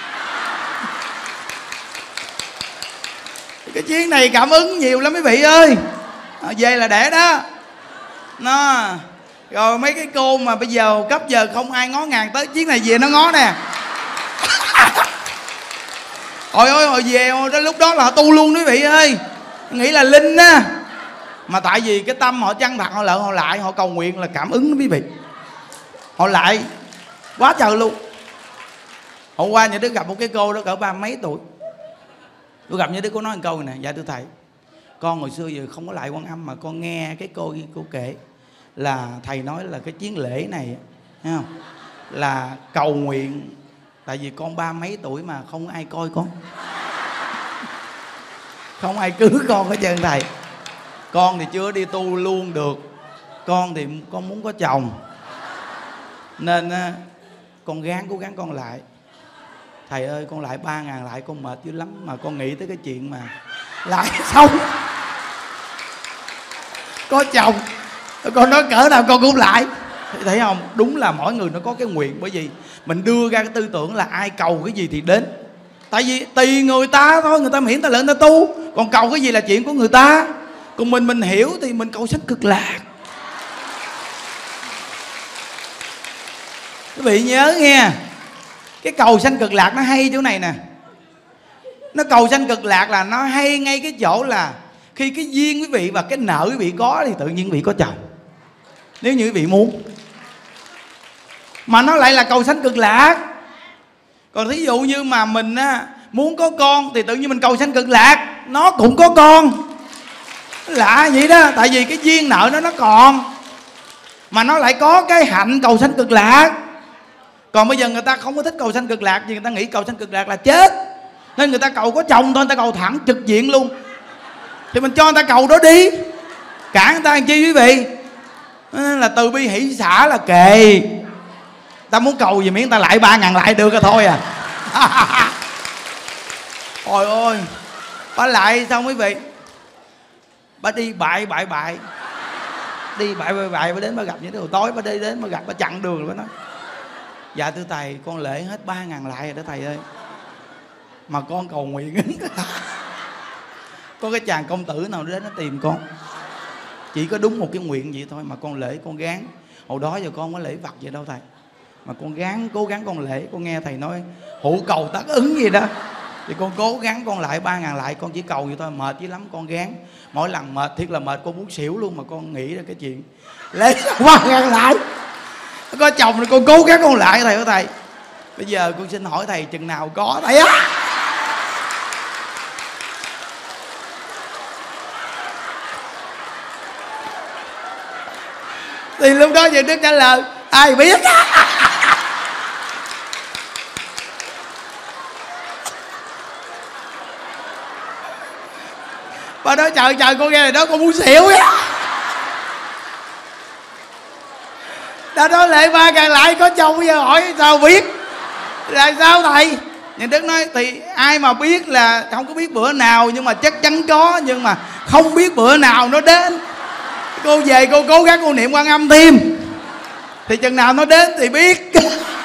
A: Cái chuyến này cảm ứng nhiều lắm quý vị ơi. Về là đẻ đó. Nó rồi mấy cái cô mà bây giờ cấp giờ không ai ngó ngàng tới, chuyến này về nó ngó nè. Ôi ôi hồi về lúc đó là họ tu luôn quý vị ơi. Nghĩ là linh á. Mà tại vì cái tâm họ chân thật, họ lợn họ lại, họ cầu nguyện là cảm ứng đó quý vị. Họ lại quá trời luôn. Hôm qua nhà Đức gặp một cái cô đó cỡ 30 mấy tuổi. Tôi gặp nhà Đức cô nói một câu này nè: dạ thưa thầy, con hồi xưa giờ không có lại Quan Âm mà con nghe cái cô kể là thầy nói là cái chiến lễ này, thấy không, là cầu nguyện. Tại vì con 30 mấy tuổi mà không ai coi con, không ai cứu con hết trơn thầy. Con thì chưa đi tu luôn được, con thì con muốn có chồng, nên con cố gắng con lại. Thầy ơi con lại 3.000 lại con mệt dữ lắm, mà con nghĩ tới cái chuyện mà lại xong có chồng, con nói cỡ nào con cũng lại. Thấy không? Đúng là mỗi người nó có cái nguyện. Bởi vì mình đưa ra cái tư tưởng là ai cầu cái gì thì đến. Tại vì tùy người ta thôi, người ta miễn ta lợi người ta tu, còn cầu cái gì là chuyện của người ta. Còn mình hiểu thì mình cầu sanh cực lạc. Quý vị nhớ nghe, cái cầu sanh cực lạc nó hay chỗ này nè. Nó cầu sanh cực lạc là nó hay ngay cái chỗ là khi cái duyên quý vị và cái nợ quý vị có thì tự nhiên quý vị có chồng, nếu như quý vị muốn. Mà nó lại là cầu sanh cực lạc. Còn thí dụ như mà mình muốn có con thì tự nhiên mình cầu sanh cực lạc, nó cũng có con. Lạ vậy đó. Tại vì cái duyên nợ nó còn, mà nó lại có cái hạnh cầu sanh cực lạc. Còn bây giờ người ta không có thích cầu sanh cực lạc, vì người ta nghĩ cầu sanh cực lạc là chết, nên người ta cầu có chồng thôi, người ta cầu thẳng trực diện luôn. Thì mình cho người ta cầu đó đi, cản người ta làm chi quý vị? Là từ bi hỷ xả là kệ. Ta muốn cầu gì miễn ta lại 3.000 lại được rồi thôi à. Ôi ôi, bà lại xong quý vị, bà đi bại đi bại bà đến bà gặp những cái hồi tối, bà đi đến bà gặp, bà chặn đường rồi bà nói: dạ thưa thầy, con lễ hết 3.000 lại rồi đó thầy ơi, mà con cầu nguyện có cái chàng công tử nào đến nó tìm con, chỉ có đúng một cái nguyện vậy thôi, mà con lễ con gán. Hồi đó giờ con không có lễ Phật vậy đâu thầy, mà con cố gắng con lễ. Con nghe thầy nói hữu cầu tác ứng gì đó, thì con cố gắng con lại 3.000 lại. Con chỉ cầu vậy thôi, mệt dữ lắm con gán. Mỗi lần mệt thiệt là mệt, con muốn xỉu luôn, mà con nghĩ ra cái chuyện lễ 3.000 lại. Có chồng thì con cố gắng con lại thầy ơi thầy. Bây giờ con xin hỏi thầy chừng nào có thầy á. Thì lúc đó Nhuận Đức trả lời ai biết. Bà nói trời con nghe này đó con muốn xỉu á. Đã nói Lệ Ba càng lại có chồng, bây giờ hỏi sao biết là sao thầy. Nhuận Đức nói thì ai mà biết là không có biết bữa nào, nhưng mà chắc chắn có, nhưng mà không biết bữa nào nó đến. Cô về cô cố gắng cô niệm Quan Âm thêm, thì chừng nào nó đến thì biết.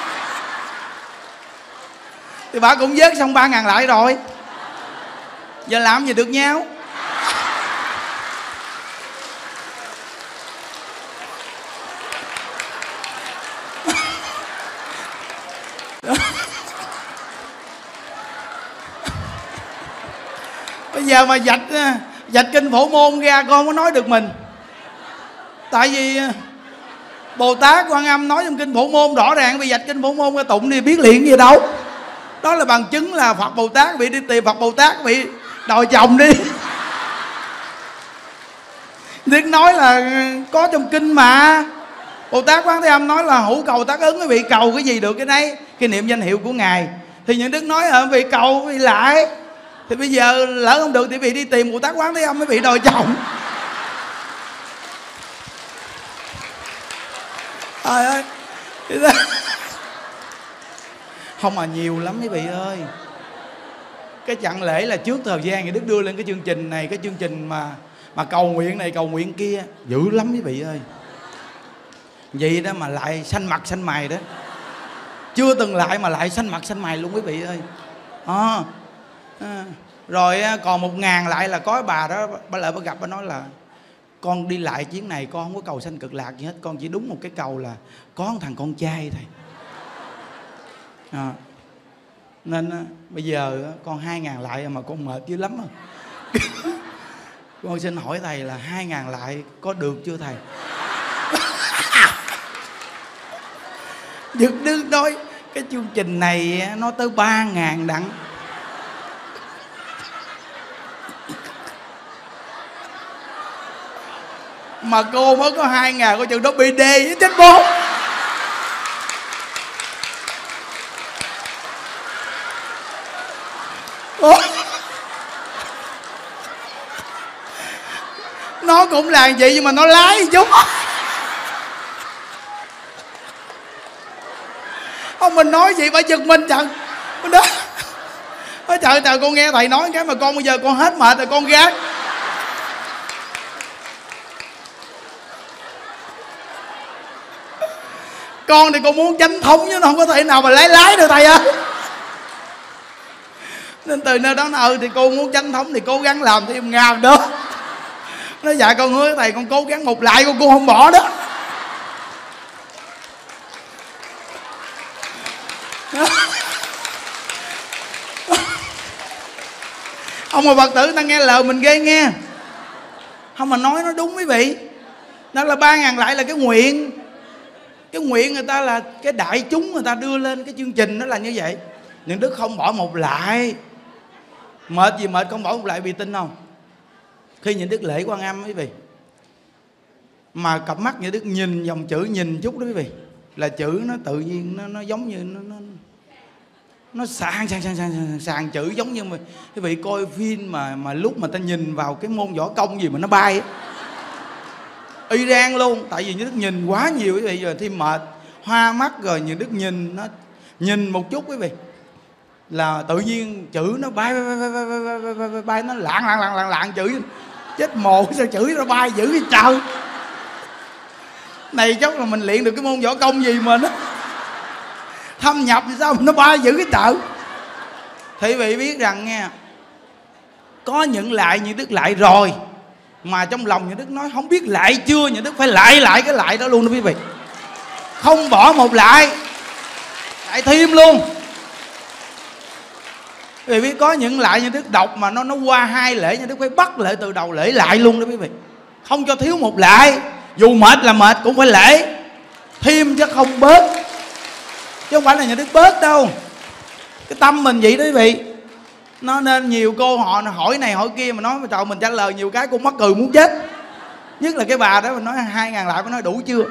A: Thì bà cũng vớt xong 3.000 lại rồi, giờ làm gì được nhau. Bây giờ mà dạch kinh Phổ Môn ra con có nói được mình. Tại vì Bồ Tát Quan Âm nói trong kinh Phổ Môn rõ ràng, vì dạch kinh Phổ Môn ra tụng thì biết liền gì đâu. Đó là bằng chứng là Phật Bồ Tát bị đi tìm Phật Bồ Tát bị đòi chồng đi. Đức nói là có trong kinh mà. Bồ Tát Quán Thế Âm nói là hữu cầu tác ứng, quý vị cầu cái gì được cái đấy, khi niệm danh hiệu của Ngài. Thì những Đức nói quý vị cầu quý vị lại. Thì bây giờ lỡ không được thì quý vị đi tìm Bồ Tát Quán Thế Âm, quý vị đòi chồng. Trời ơi. Không mà nhiều lắm quý vị ơi. Cái chặng lễ là trước thời gian thì Đức đưa lên cái chương trình này, cái chương trình mà cầu nguyện này cầu nguyện kia dữ lắm quý vị ơi. Vậy đó mà lại xanh mặt xanh mày đó. Chưa từng lại mà lại xanh mặt xanh mày luôn quý vị ơi. Rồi còn 1.000 lại là có bà đó, bà lại bà gặp bà nói là con đi lại chuyến này con không có cầu sanh cực lạc gì hết, con chỉ đúng một cái cầu là có một thằng con trai thôi. Nên bây giờ con 2.000 lại mà con mệt dữ lắm rồi. Con xin hỏi thầy là 2.000 lại có được chưa thầy? Đức Đức nói cái chương trình này nó tới 3.000 đặng. Mà cô mới có 2.000, coi chừng nó bị đê với chết bố. Nó cũng là vậy nhưng mà nó lái chút. Không mình nói gì bà giật mình trời. Đó. Trời trời con nghe thầy nói cái mà con bây giờ con hết mệt rồi con gác. Con thì con muốn chánh thống chứ nó không có thể nào mà lái được thầy ơi. Nên từ nơi đó nó thì cô muốn chánh thống thì cố gắng làm thêm ngàn đó. Nó dạ con hứa thầy con cố gắng một lại con không bỏ đó. Ông mà Phật tử ta nghe lời mình ghê nghe. Không mà nói nó đúng quý vị. Đó là 3.000 lại là cái nguyện. Cái nguyện người ta là cái đại chúng người ta đưa lên cái chương trình đó là như vậy. Nhưng Đức không bỏ một lại. Mệt gì mệt không bỏ một lại, vì tin không? Khi những Đức lễ Quan Âm quý vị, mà cặp mắt như Đức nhìn dòng chữ nhìn chút đó quý vị, là chữ nó tự nhiên nó giống như nó sàn chữ, giống như mà quý vị coi phim mà lúc mà ta nhìn vào cái môn võ công gì mà nó bay y rang luôn. Tại vì như Đức nhìn quá nhiều quý vị, giờ thêm mệt hoa mắt rồi. Như Đức nhìn nó nhìn một chút quý vị là tự nhiên chữ nó bay nó lạng chữ. Chết mồ sao chữ nó bay dữ cái trời. Này chắc là mình luyện được cái môn võ công gì mà nó thâm nhập thì sao mà nó bay dữ cái trời. Thì quý vị biết rằng nha, có những lại như Đức lại rồi mà trong lòng như Đức nói không biết lại chưa, như Đức phải lại cái lại đó luôn đó quý vị. Không bỏ một lại thêm luôn. Quý vị biết có những lại như Đức đọc mà nó qua 2 lễ, như Đức phải bắt lễ từ đầu lễ lại luôn đó quý vị. Không cho thiếu một lại. Dù mệt là mệt cũng phải lễ. thêm chứ không bớt, chứ không phải là nhà Đức bớt đâu. Cái tâm mình vậy đó quý vị. Nó nên nhiều cô họ hỏi này hỏi kia mà nói mà trời, mình trả lời nhiều cái cũng mắc cười muốn chết. Nhất là cái bà đó mình nói 2.000 lại, mới nói đủ chưa.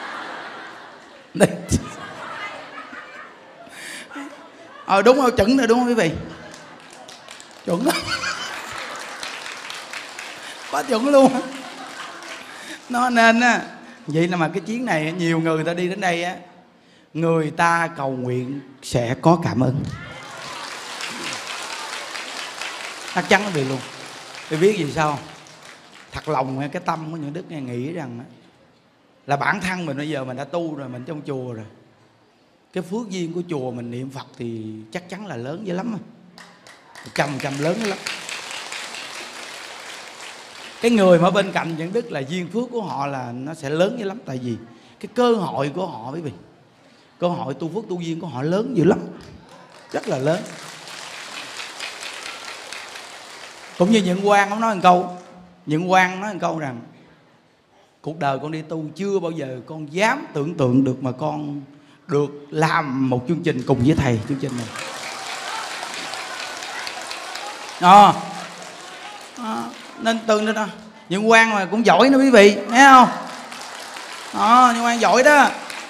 A: Đúng không, chuẩn rồi đúng không quý vị? Chuẩn đó. Quá chuẩn luôn. Nó nên á, vậy là mà cái chuyến này nhiều người ta đi đến đây á, người ta cầu nguyện sẽ có cảm ơn. Chắc chắn nó bị luôn. Tôi biết gì sao? Thật lòng cái tâm của những đức nghĩ rằng là bản thân mình bây giờ mình đã tu rồi, mình trong chùa rồi, cái phước duyên của chùa mình niệm Phật thì chắc chắn là lớn dữ lắm. 100% lớn lắm. Cái người mà bên cạnh những đức là duyên phước của họ là nó sẽ lớn dữ lắm. Tại vì cái cơ hội của họ, quý vị, cơ hội tu phước tu duyên của họ lớn dữ lắm, rất là lớn. Cũng như Nhượng Quang ông nói một câu, Nhượng Quang nói một câu rằng cuộc đời con đi tu chưa bao giờ con dám tưởng tượng được mà con được làm một chương trình cùng với thầy, chương trình này. Nên từ đó Nhượng Quang mà cũng giỏi nữa quý vị, thấy không? Nhượng Quang giỏi đó.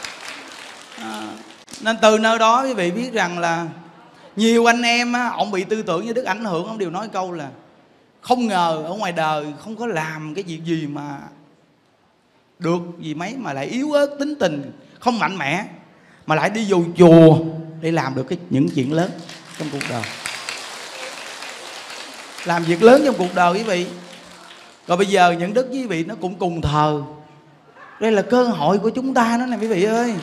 A: Nên từ nơi đó quý vị biết rằng là nhiều anh em á, ông bị tư tưởng như Đức ảnh hưởng, ông đều nói câu là không ngờ ở ngoài đời không có làm cái việc gì mà được gì mấy mà lại yếu ớt tính tình, không mạnh mẽ, mà lại đi vô chùa để làm được những chuyện lớn trong cuộc đời, làm việc lớn trong cuộc đời quý vị. Rồi bây giờ những đức quý vị nó cũng cùng thờ. Đây là cơ hội của chúng ta đó nè quý vị ơi.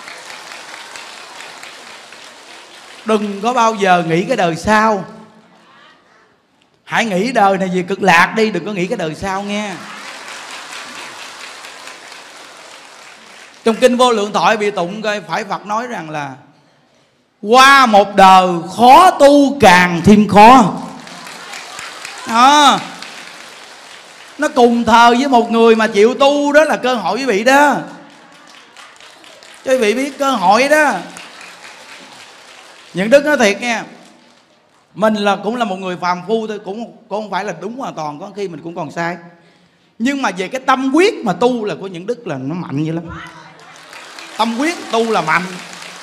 A: Đừng có bao giờ nghĩ cái đời sau. Hãy nghĩ đời này về cực lạc đi, đừng có nghĩ cái đời sau nghe. Trong kinh Vô Lượng Thoại bị tụng coi, phải Phật nói rằng là qua một đời khó tu càng thêm khó. Nó cùng thờ với một người mà chịu tu, đó là cơ hội quý vị đó. Cho quý vị biết cơ hội đó. Những đức nói thiệt nha, mình cũng là một người phàm phu thôi, cũng không phải là đúng hoàn toàn, có khi mình cũng còn sai. Nhưng mà về cái tâm quyết mà tu là của những đức là nó mạnh vậy lắm. Tâm quyết tu là mạnh.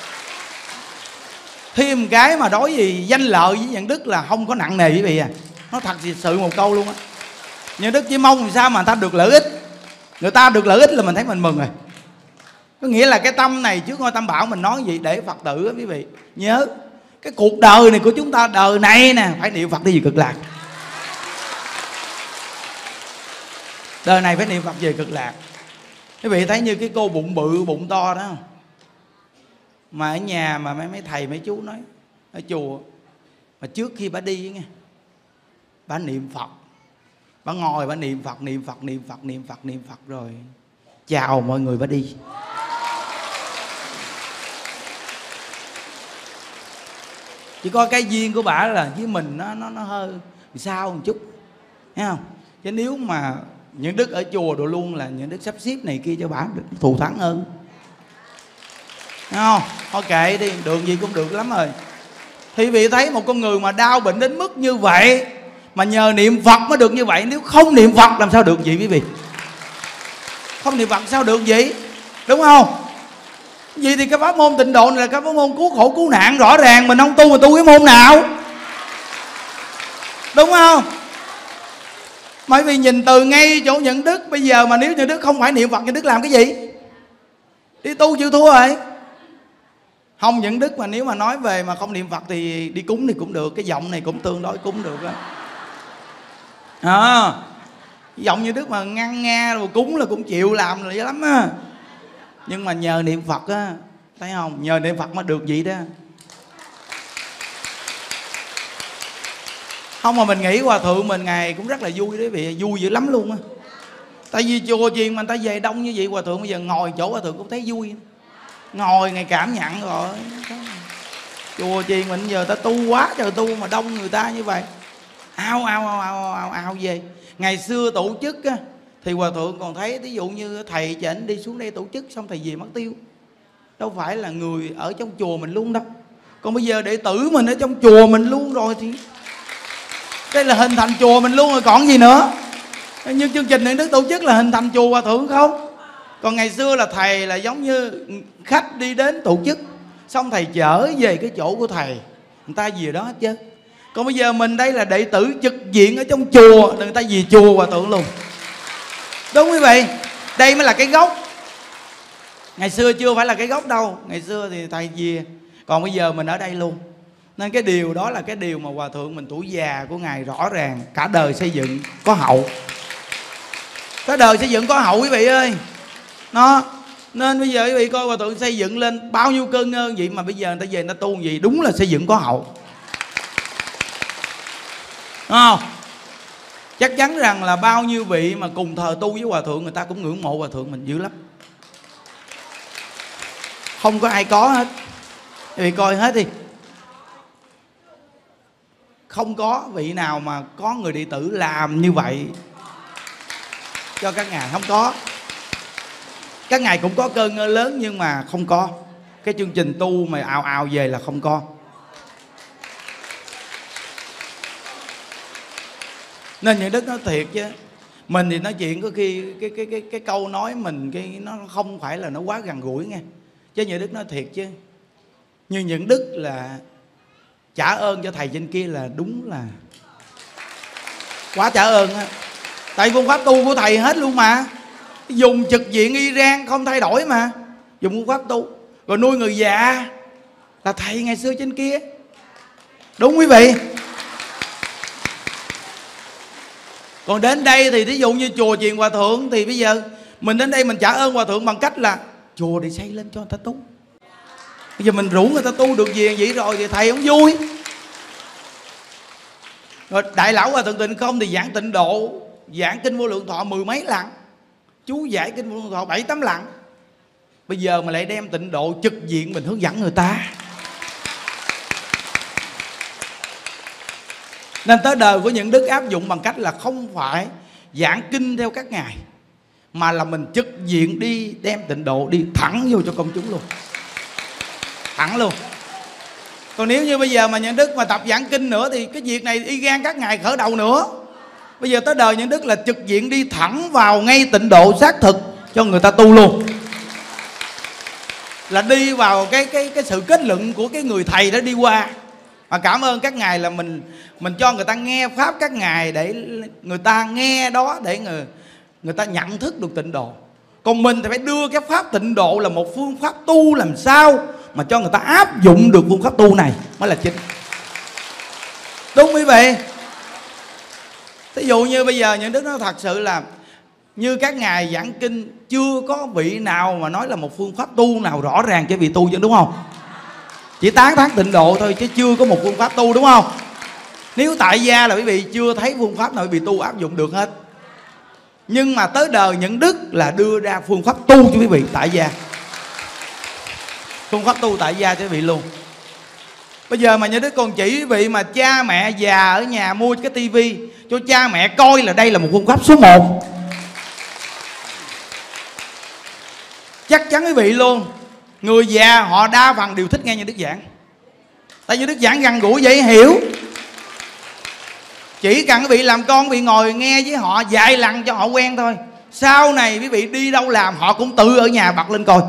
A: Thêm cái mà đối với danh lợi với những đức là không có nặng nề quý vị à. Nó thật sự một câu luôn á. Những đức chỉ mong làm sao mà người ta được lợi ích. Người ta được lợi ích là mình thấy mình mừng rồi. Có nghĩa là cái tâm này trước ngôi Tam Bảo mình nói gì để Phật tử á quý vị nhớ, cái cuộc đời này của chúng ta, đời này nè, phải niệm Phật đi về cực lạc. Đời này phải niệm Phật về cực lạc. Quý vị thấy như cái cô bụng bự bụng to đó không? Mà ở nhà mà mấy thầy mấy chú nói ở chùa, mà trước khi bà đi nghe, bà niệm Phật, bà ngồi bà niệm Phật, niệm Phật, niệm Phật, niệm Phật, niệm Phật rồi chào mọi người bà đi. Chỉ có cái duyên của bà là với mình nó hơi sao một chút, thấy không? Chứ nếu mà những đức ở chùa đồ luôn là những đức sắp xếp này kia cho bà thù thắng hơn, thấy không? Thôi kệ đi, đường gì cũng được lắm rồi. Thì quý vị thấy một con người mà đau bệnh đến mức như vậy mà nhờ niệm Phật mới được như vậy. Nếu không niệm Phật làm sao được vậy quý vị? Không niệm Phật sao được vậy? Đúng không? Vậy thì cái pháp môn Tịnh Độ này là cái pháp môn cứu khổ cứu nạn, rõ ràng mình không tu mà tu cái môn nào? Đúng không? Bởi vì nhìn từ ngay chỗ nhận đức, bây giờ mà nếu nhận đức không phải niệm Phật, nhận đức làm cái gì? Đi tu chịu thua rồi. Không nhận đức mà nếu mà nói về mà không niệm Phật thì đi cúng thì cũng được. Cái giọng này cũng tương đối cúng được đó. Giọng như đức mà ngăn nga rồi cúng là cũng chịu làm là dữ lắm á. Nhưng mà nhờ niệm Phật á, thấy không? Nhờ niệm Phật mới được vậy đó. Không mà mình nghĩ hòa thượng mình ngày cũng rất là vui đấy vị, vui dữ lắm luôn á. Tại vì chùa chiền mà người ta về đông như vậy, hòa thượng bây giờ ngồi chỗ hòa thượng cũng thấy vui. Ngồi ngày cảm nhận rồi. Chùa chiền mình giờ ta tu quá trời tu mà đông người ta như vậy. Ao về. Ngày xưa tổ chức á, thì hòa thượng còn thấy ví dụ như thầy chỉnh đi xuống đây tổ chức xong thầy về mất tiêu, đâu phải là người ở trong chùa mình luôn đâu. Còn bây giờ đệ tử mình ở trong chùa mình luôn rồi thì đây là hình thành chùa mình luôn rồi còn gì nữa. Nhưng chương trình Niệm Đức tổ chức là hình thành chùa hòa thượng không. Còn ngày xưa là thầy là giống như khách đi đến tổ chức, xong thầy chở về cái chỗ của thầy, người ta về đó hết chứ. Còn bây giờ mình đây là đệ tử trực diện ở trong chùa, người ta về chùa hòa thượng luôn. Đúng quý vị, đây mới là cái gốc. Ngày xưa chưa phải là cái gốc đâu, ngày xưa thì thầy về, còn bây giờ mình ở đây luôn. Nên cái điều đó là cái điều mà hòa thượng mình tuổi già của ngài rõ ràng, cả đời xây dựng có hậu, cả đời xây dựng có hậu quý vị ơi. Nó nên bây giờ quý vị coi hòa thượng xây dựng lên bao nhiêu cơn ơn vậy, mà bây giờ người ta về người ta tu gì, đúng là xây dựng có hậu. Đúng không? Chắc chắn rằng là bao nhiêu vị mà cùng thờ tu với hòa thượng, người ta cũng ngưỡng mộ hòa thượng mình dữ lắm. Không có ai có hết. Quý vị coi hết đi, không có vị nào mà có người đệ tử làm như vậy cho các ngài, không có. Các ngài cũng có cơn ơn lớn nhưng mà không có cái chương trình tu mà ào ào về là không có. Nên những đức nói thiệt chứ, mình thì nói chuyện có khi cái câu nói mình cái nó không phải là nó quá gần gũi nghe, chứ những đức nói thiệt chứ, như những đức là trả ơn cho thầy trên kia là đúng là quá trả ơn á. Tại phương pháp tu của thầy hết luôn mà, dùng trực diện Iran không thay đổi mà, dùng phương pháp tu. Rồi nuôi người già là thầy ngày xưa trên kia. Đúng quý vị. Còn đến đây thì thí dụ như chùa chiền hòa thượng, thì bây giờ mình đến đây mình trả ơn hòa thượng bằng cách là chùa để xây lên cho người ta tu. Bây giờ mình rủ người ta tu được gì vậy rồi thì thầy không vui. Rồi đại lão hòa thượng Tịnh Không thì giảng tịnh độ, giảng kinh Vô Lượng Thọ 10 mấy lần, chú giải kinh Vô Lượng Thọ 7-8 lần. Bây giờ mà lại đem tịnh độ trực diện mình hướng dẫn người ta. Nên tới đời của những đức áp dụng bằng cách là không phải giảng kinh theo các ngài, mà là mình trực diện đi đem tịnh độ đi thẳng vô cho công chúng luôn, thẳng luôn. Còn nếu như bây giờ mà những đức mà tập giảng kinh nữa thì cái việc này y gan các ngài khởi đầu nữa. Bây giờ tới đời những đức là trực diện đi thẳng vào ngay tịnh độ xác thực cho người ta tu luôn, là đi vào cái sự kết luận của cái người thầy đó đi qua. Mà cảm ơn các ngài là mình cho người ta nghe pháp các ngài để người ta nghe đó, để người ta nhận thức được tịnh độ. Còn mình thì phải đưa cái pháp tịnh độ là một phương pháp tu làm sao mà cho người ta áp dụng được phương pháp tu này mới là chính. Đúng quý vị. Ví dụ như bây giờ những đức nói thật sự là như các ngài giảng kinh, chưa có vị nào mà nói là một phương pháp tu nào rõ ràng cho vị tu chứ, đúng không? Chỉ tán thán tịnh độ thôi chứ chưa có một phương pháp tu, đúng không? Nếu tại gia là quý vị chưa thấy phương pháp nào quý vị tu áp dụng được hết. Nhưng mà tới đời những đức là đưa ra phương pháp tu cho quý vị tại gia, phương pháp tu tại gia cho quý vị luôn. Bây giờ mà những đức còn chỉ quý vị mà cha mẹ già ở nhà mua cái tivi cho cha mẹ coi là đây là một phương pháp số 1. Chắc chắn quý vị luôn, người già họ đa phần đều thích nghe những đức giảng. Tại vì đức giảng gần gũi dễ hiểu. Chỉ cần quý vị làm con quý vị ngồi nghe với họ vài lần cho họ quen thôi. Sau này quý vị đi đâu làm họ cũng tự ở nhà bật lên coi.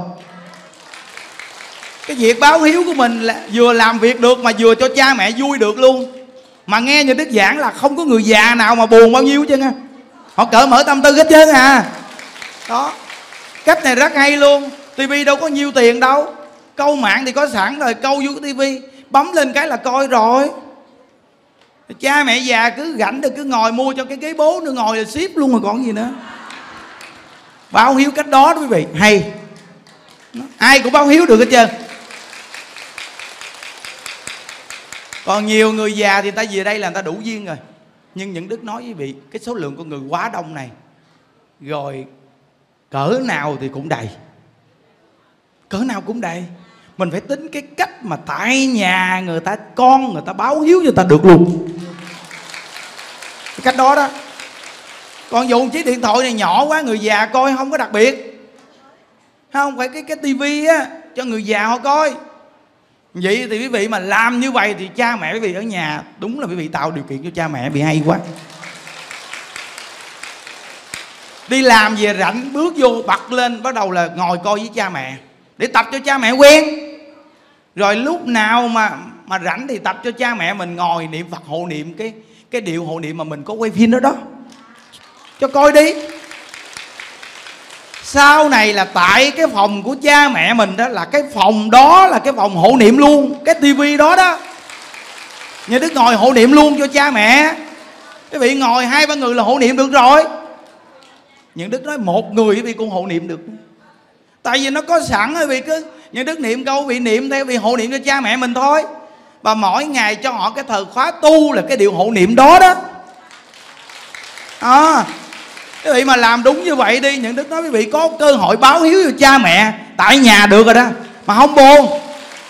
A: Cái việc báo hiếu của mình là vừa làm việc được mà vừa cho cha mẹ vui được luôn. Mà nghe như đức giảng là không có người già nào mà buồn bao nhiêu chứ nha. Họ cởi mở tâm tư hết trơn à. Đó, cách này rất hay luôn. Tivi đâu có nhiêu tiền đâu, câu mạng thì có sẵn rồi, câu vô cái tivi bấm lên cái là coi rồi. Cha mẹ già cứ rảnh rồi cứ ngồi mua cho cái ghế bố nữa, ngồi là ship luôn rồi còn gì nữa. Báo hiếu cách đó đó quý vị, hay. Ai cũng báo hiếu được hết trơn. Còn nhiều người già thì người ta về đây là người ta đủ duyên rồi. Nhưng những đức nói với quý vị, cái số lượng con người quá đông này, rồi cỡ nào thì cũng đầy, cỡ nào cũng đầy. Mình phải tính cái cách mà tại nhà người ta, con người ta báo hiếu cho người ta được luôn. Cái cách đó đó. Còn dùng chiếc điện thoại này nhỏ quá, người già coi không có đặc biệt, không phải cái tivi á cho người già họ coi. Vậy thì quý vị mà làm như vậy thì cha mẹ quý vị ở nhà đúng là quý vị tạo điều kiện cho cha mẹ bị hay quá. Đi làm về rảnh bước vô bật lên bắt đầu là ngồi coi với cha mẹ để tập cho cha mẹ quen. Rồi lúc nào mà rảnh thì tập cho cha mẹ mình ngồi niệm Phật, hộ niệm cái điệu hộ niệm mà mình có quay phim đó đó, cho coi đi. Sau này là tại cái phòng của cha mẹ mình đó, là cái phòng đó là cái phòng hộ niệm luôn, cái tivi đó đó. Nhà Đức ngồi hộ niệm luôn cho cha mẹ. Quý vị ngồi 2-3 người là hộ niệm được rồi. Nhà Đức nói một người quý vị cũng hộ niệm được. Tại vì nó có sẵn, quý vị cứ Nhà Đức niệm câu, quý vị niệm theo, quý vị hộ niệm cho cha mẹ mình thôi. Và mỗi ngày cho họ cái thời khóa tu là cái điều hộ niệm đó đó. Quý vị mà làm đúng như vậy đi, Nhận Đức nói quý vị có cơ hội báo hiếu cho cha mẹ tại nhà được rồi đó, mà không buồn.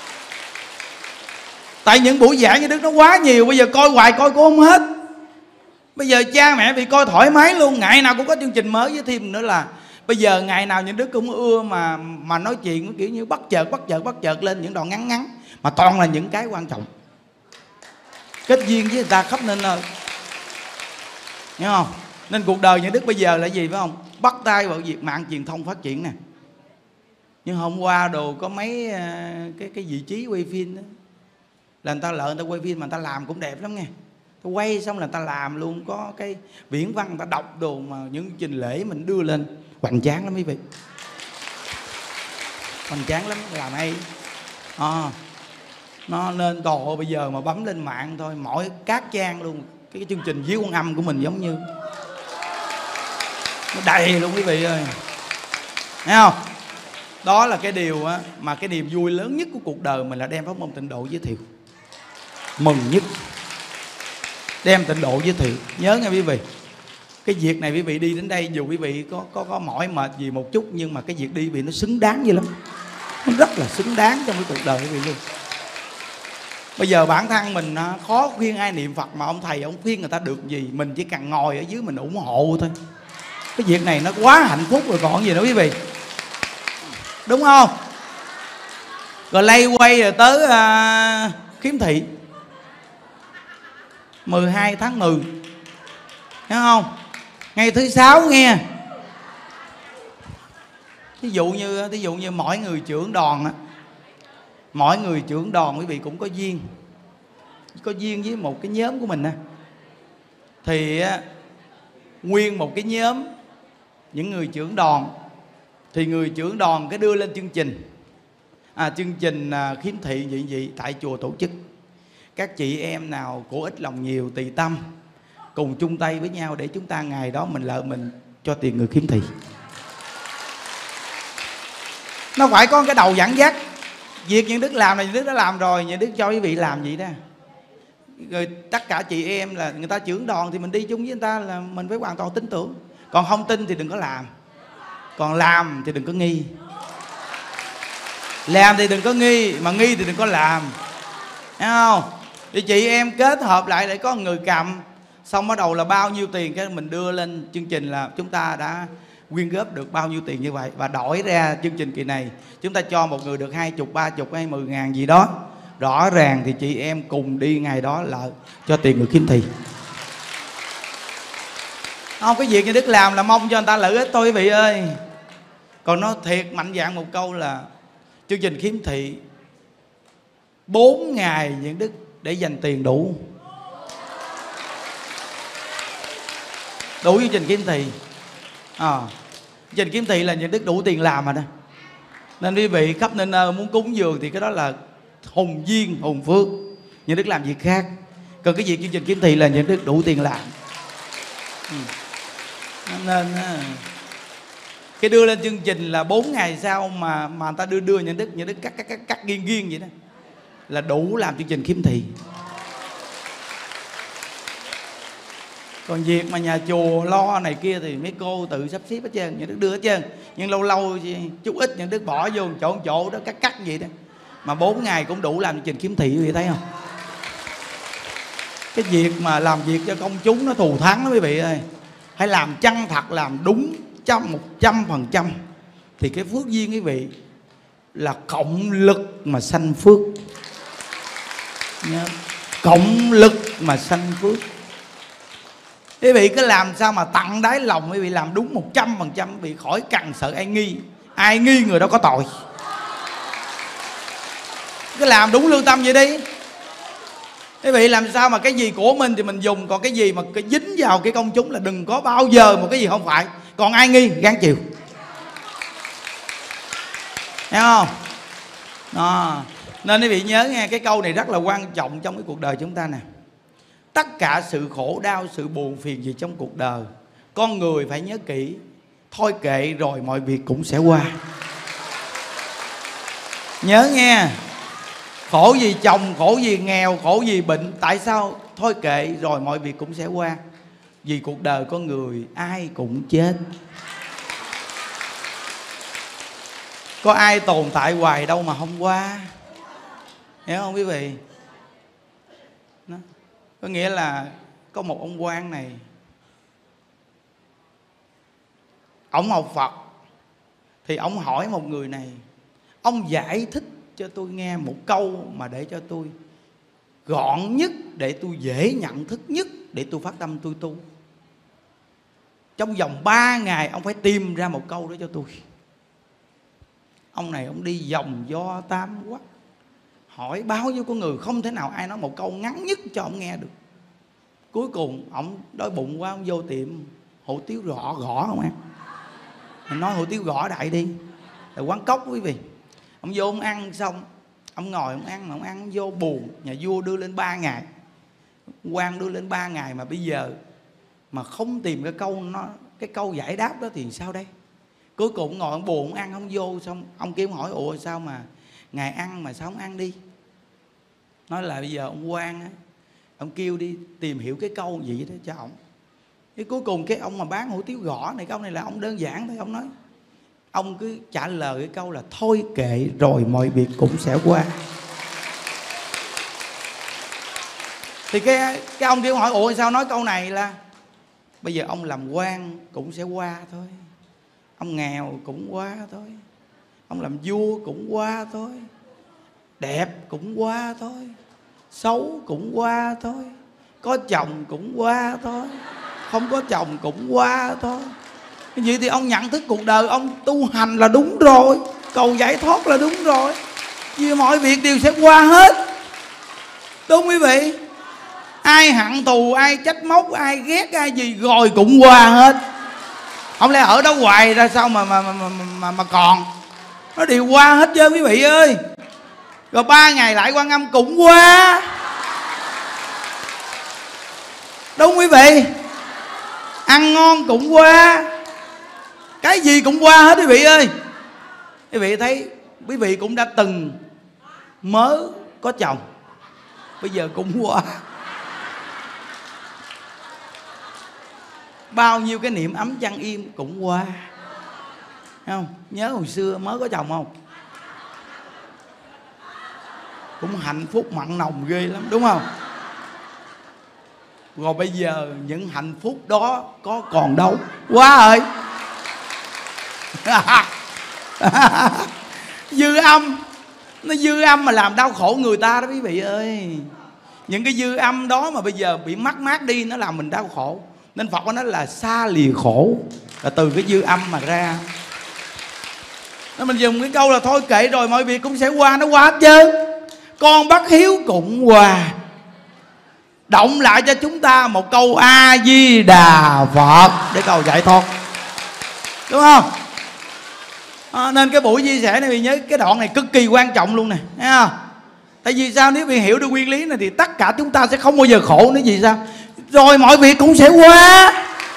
A: Tại những buổi giảng Nhận Đức nó quá nhiều, bây giờ coi hoài coi cũng không hết. Bây giờ cha mẹ bị coi thoải mái luôn, ngày nào cũng có chương trình mới. Với thêm nữa là bây giờ ngày nào Nhận Đức cũng ưa mà nói chuyện kiểu như bất chợt lên những đoạn ngắn ngắn, mà toàn là những cái quan trọng, kết duyên với người ta khắp nên nơi, hiểu không? Nên cuộc đời Nhận Đức bây giờ là gì phải không? Bắt tay vào việc mạng truyền thông phát triển nè. Nhưng hôm qua đồ có mấy cái vị trí quay phim đó, là người ta lợi người ta quay phim mà người ta làm cũng đẹp lắm nghe. Ta quay xong là người ta làm luôn, có cái viễn văn người ta đọc đồ, mà những trình lễ mình đưa lên hoành tráng lắm quý vị, hoành tráng lắm, làm hay. Nó nên còn bây giờ mà bấm lên mạng thôi, mỗi các trang luôn cái chương trình Viếng Quan Âm của mình giống như nó đầy luôn quý vị ơi, thấy không? Đó là cái điều á, mà cái niềm vui lớn nhất của cuộc đời mình là đem pháp môn Tịnh Độ giới thiệu. Mừng nhất đem Tịnh Độ giới thiệu. Nhớ nghe quý vị, cái việc này quý vị đi đến đây dù quý vị có mỏi mệt gì một chút, nhưng mà cái việc đi quý vị nó xứng đáng dữ lắm, nó rất là xứng đáng trong cái cuộc đời quý vị luôn. Bây giờ bản thân mình khó khuyên ai niệm Phật, mà ông thầy ông khuyên người ta được gì, mình chỉ cần ngồi ở dưới mình ủng hộ thôi. Cái việc này nó quá hạnh phúc rồi còn gì nữa quý vị, đúng không? Rồi lay quay rồi tới Khiếm Thị 12 tháng 10, thấy không? Ngày thứ 6 nghe. Thí dụ như mỗi người trưởng đoàn á, mỗi người trưởng đoàn quý vị cũng có duyên với một cái nhóm của mình á, thì nguyên một cái nhóm những người trưởng đoàn, thì người trưởng đoàn cái đưa lên chương trình khiếm thị vậy tại chùa tổ chức. Các chị em nào của ít lòng nhiều tỳ tâm cùng chung tay với nhau để chúng ta ngày đó mình cho tiền người khiếm thị. Nó phải có cái đầu dẫn dắt. Việc Nhận Đức làm là Nhận Đức đã làm rồi, Nhận Đức cho quý vị làm vậy đó. Rồi tất cả chị em là người ta trưởng đoàn thì mình đi chung với người ta là mình phải hoàn toàn tin tưởng. Còn không tin thì đừng có làm. Còn làm thì đừng có nghi. Làm thì đừng có nghi, mà nghi thì đừng có làm, thấy không? Thì chị em kết hợp lại để có người cầm, xong bắt đầu là bao nhiêu tiền cái mình đưa lên chương trình là chúng ta đã quyên góp được bao nhiêu tiền như vậy, và đổi ra chương trình kỳ này chúng ta cho một người được 20, 30 hay 10 ngàn gì đó. Rõ ràng thì chị em cùng đi ngày đó là cho tiền người khiếm thị. Không, cái việc như Đức làm là mong cho người ta lợi ích thôi quý vị ơi. Còn nó thiệt mạnh dạn một câu là chương trình khiếm thị 4 ngày Nhận Đức để dành tiền đủ chương trình khiếm thị. Chương trình khiếm thị là Nhận Đức đủ tiền làm rồi đó. Nên quý vị khắp nên muốn cúng dường thì cái đó là hùng duyên hùng phước, Nhận Đức làm việc khác. Còn cái việc chương trình khiếm thị là Nhận Đức đủ tiền làm. Nên cái đưa lên chương trình là 4 ngày sau mà người ta đưa Nhận Đức cắt nghiêng vậy đó là đủ làm chương trình khiếm thị. Còn việc mà nhà chùa lo này kia thì mấy cô tự sắp xếp hết trơn, Nhận Đức đưa hết trơn. Nhưng lâu lâu chút ít Nhận Đức bỏ vô chỗ đó cắt vậy đó. Mà 4 ngày cũng đủ làm chương trình khiếm thị, quý vị thấy không? Cái việc mà làm việc cho công chúng nó thù thắng đó quý vị ơi. Phải làm chân thật, làm đúng 100%. Thì cái phước duyên quý vị là cộng lực mà sanh phước. Nhớ, cộng lực mà sanh phước. Quý vị cứ làm sao mà tận đáy lòng, quý vị làm đúng 100%, quý vị khỏi cần sợ ai nghi. Ai nghi người đó có tội. Cứ làm đúng lương tâm vậy đi. Quý vị làm sao mà cái gì của mình thì mình dùng, còn cái gì mà cái dính vào cái công chúng là đừng có bao giờ một cái gì không phải. Còn ai nghi gán chịu. Thấy không? Đó. Nên quý vị nhớ nghe, cái câu này rất là quan trọng trong cái cuộc đời chúng ta nè. Tất cả sự khổ đau, sự buồn phiền gì trong cuộc đời, con người phải nhớ kỹ, thôi kệ rồi mọi việc cũng sẽ qua. Nhớ nghe, khổ gì chồng, khổ gì nghèo, khổ gì bệnh, tại sao? Thôi kệ rồi mọi việc cũng sẽ qua. Vì cuộc đời con người ai cũng chết. Có ai tồn tại hoài đâu mà không qua. Hiểu không quý vị? Đó. Có nghĩa là có một ông quan này, ông học Phật, thì ông hỏi một người này: ông giải thích cho tôi nghe một câu mà để cho tôi gọn nhất, để tôi dễ nhận thức nhất, để tôi phát tâm tôi tu. Trong vòng 3 ngày ông phải tìm ra một câu đó cho tôi. Ông này ông đi vòng do tam quốc, hỏi bao nhiêu con người, không thể nào ai nói một câu ngắn nhất cho ông nghe được. Cuối cùng ông đói bụng quá, ông vô tiệm hủ tiếu gõ không ăn. Mình nói hủ tiếu gõ đại đi, là quán cốc quý vị. Ông vô ông ăn xong, ông ngồi ông ăn mà ông ăn vô buồn. Nhà vua đưa lên 3 ngày, quan đưa lên 3 ngày mà bây giờ mà không tìm cái câu giải đáp đó thì sao đây? Cuối cùng ông ngồi ông buồn, ông ăn không vô. Xong ông kêu hỏi: ủa sao mà ngài ăn mà sao không ăn đi? Nói là bây giờ ông quan á, ông kêu đi tìm hiểu cái câu gì đó cho ông. Cái cuối cùng cái ông mà bán hủ tiếu gõ này, câu này là ông đơn giản thôi. Ông nói, ông cứ trả lời cái câu là thôi kệ rồi mọi việc cũng sẽ qua. Thì cái ông kêu hỏi: ủa sao nói câu này? Là bây giờ ông làm quan cũng sẽ qua thôi, ông nghèo cũng qua thôi, ông làm vua cũng qua thôi, đẹp cũng qua thôi, xấu cũng qua thôi, có chồng cũng qua thôi, không có chồng cũng qua thôi. Vậy thì ông nhận thức cuộc đời, ông tu hành là đúng rồi, cầu giải thoát là đúng rồi, vì mọi việc đều sẽ qua hết. Đúng quý vị? Ai hận thù, ai trách móc, ai ghét, ai gì rồi cũng qua hết. Không lẽ ở đó hoài ra sao mà còn. Nó đều qua hết trơn quý vị ơi. Rồi 3 ngày lại Quan Âm cũng qua. Đúng quý vị? Ăn ngon cũng qua, cái gì cũng qua hết quý vị ơi. Quý vị thấy, quý vị cũng đã từng mới có chồng, bây giờ cũng qua. Bao nhiêu cái niệm ấm chăn im cũng qua. Thấy không? Nhớ hồi xưa mới có chồng không? Cũng hạnh phúc mặn nồng ghê lắm, đúng không? Rồi bây giờ những hạnh phúc đó có còn đâu. Quá rồi. Dư âm. Nó dư âm mà làm đau khổ người ta đó quý vị ơi. Những cái dư âm đó mà bây giờ bị mát đi, nó làm mình đau khổ. Nên Phật có nói là xa lìa khổ, là từ cái dư âm mà ra. Nên mình dùng cái câu là thôi kệ rồi mọi việc cũng sẽ qua. Nó qua hết trơn. Con bất hiếu cũng qua. Động lại cho chúng ta một câu A Di Đà Phật để cầu giải thoát, đúng không? Nên cái buổi chia sẻ này vì nhớ cái đoạn này cực kỳ quan trọng luôn nè, thấy không? Tại vì sao? Nếu vì hiểu được nguyên lý này thì tất cả chúng ta sẽ không bao giờ khổ nữa. Vì sao? Rồi mọi việc cũng sẽ qua,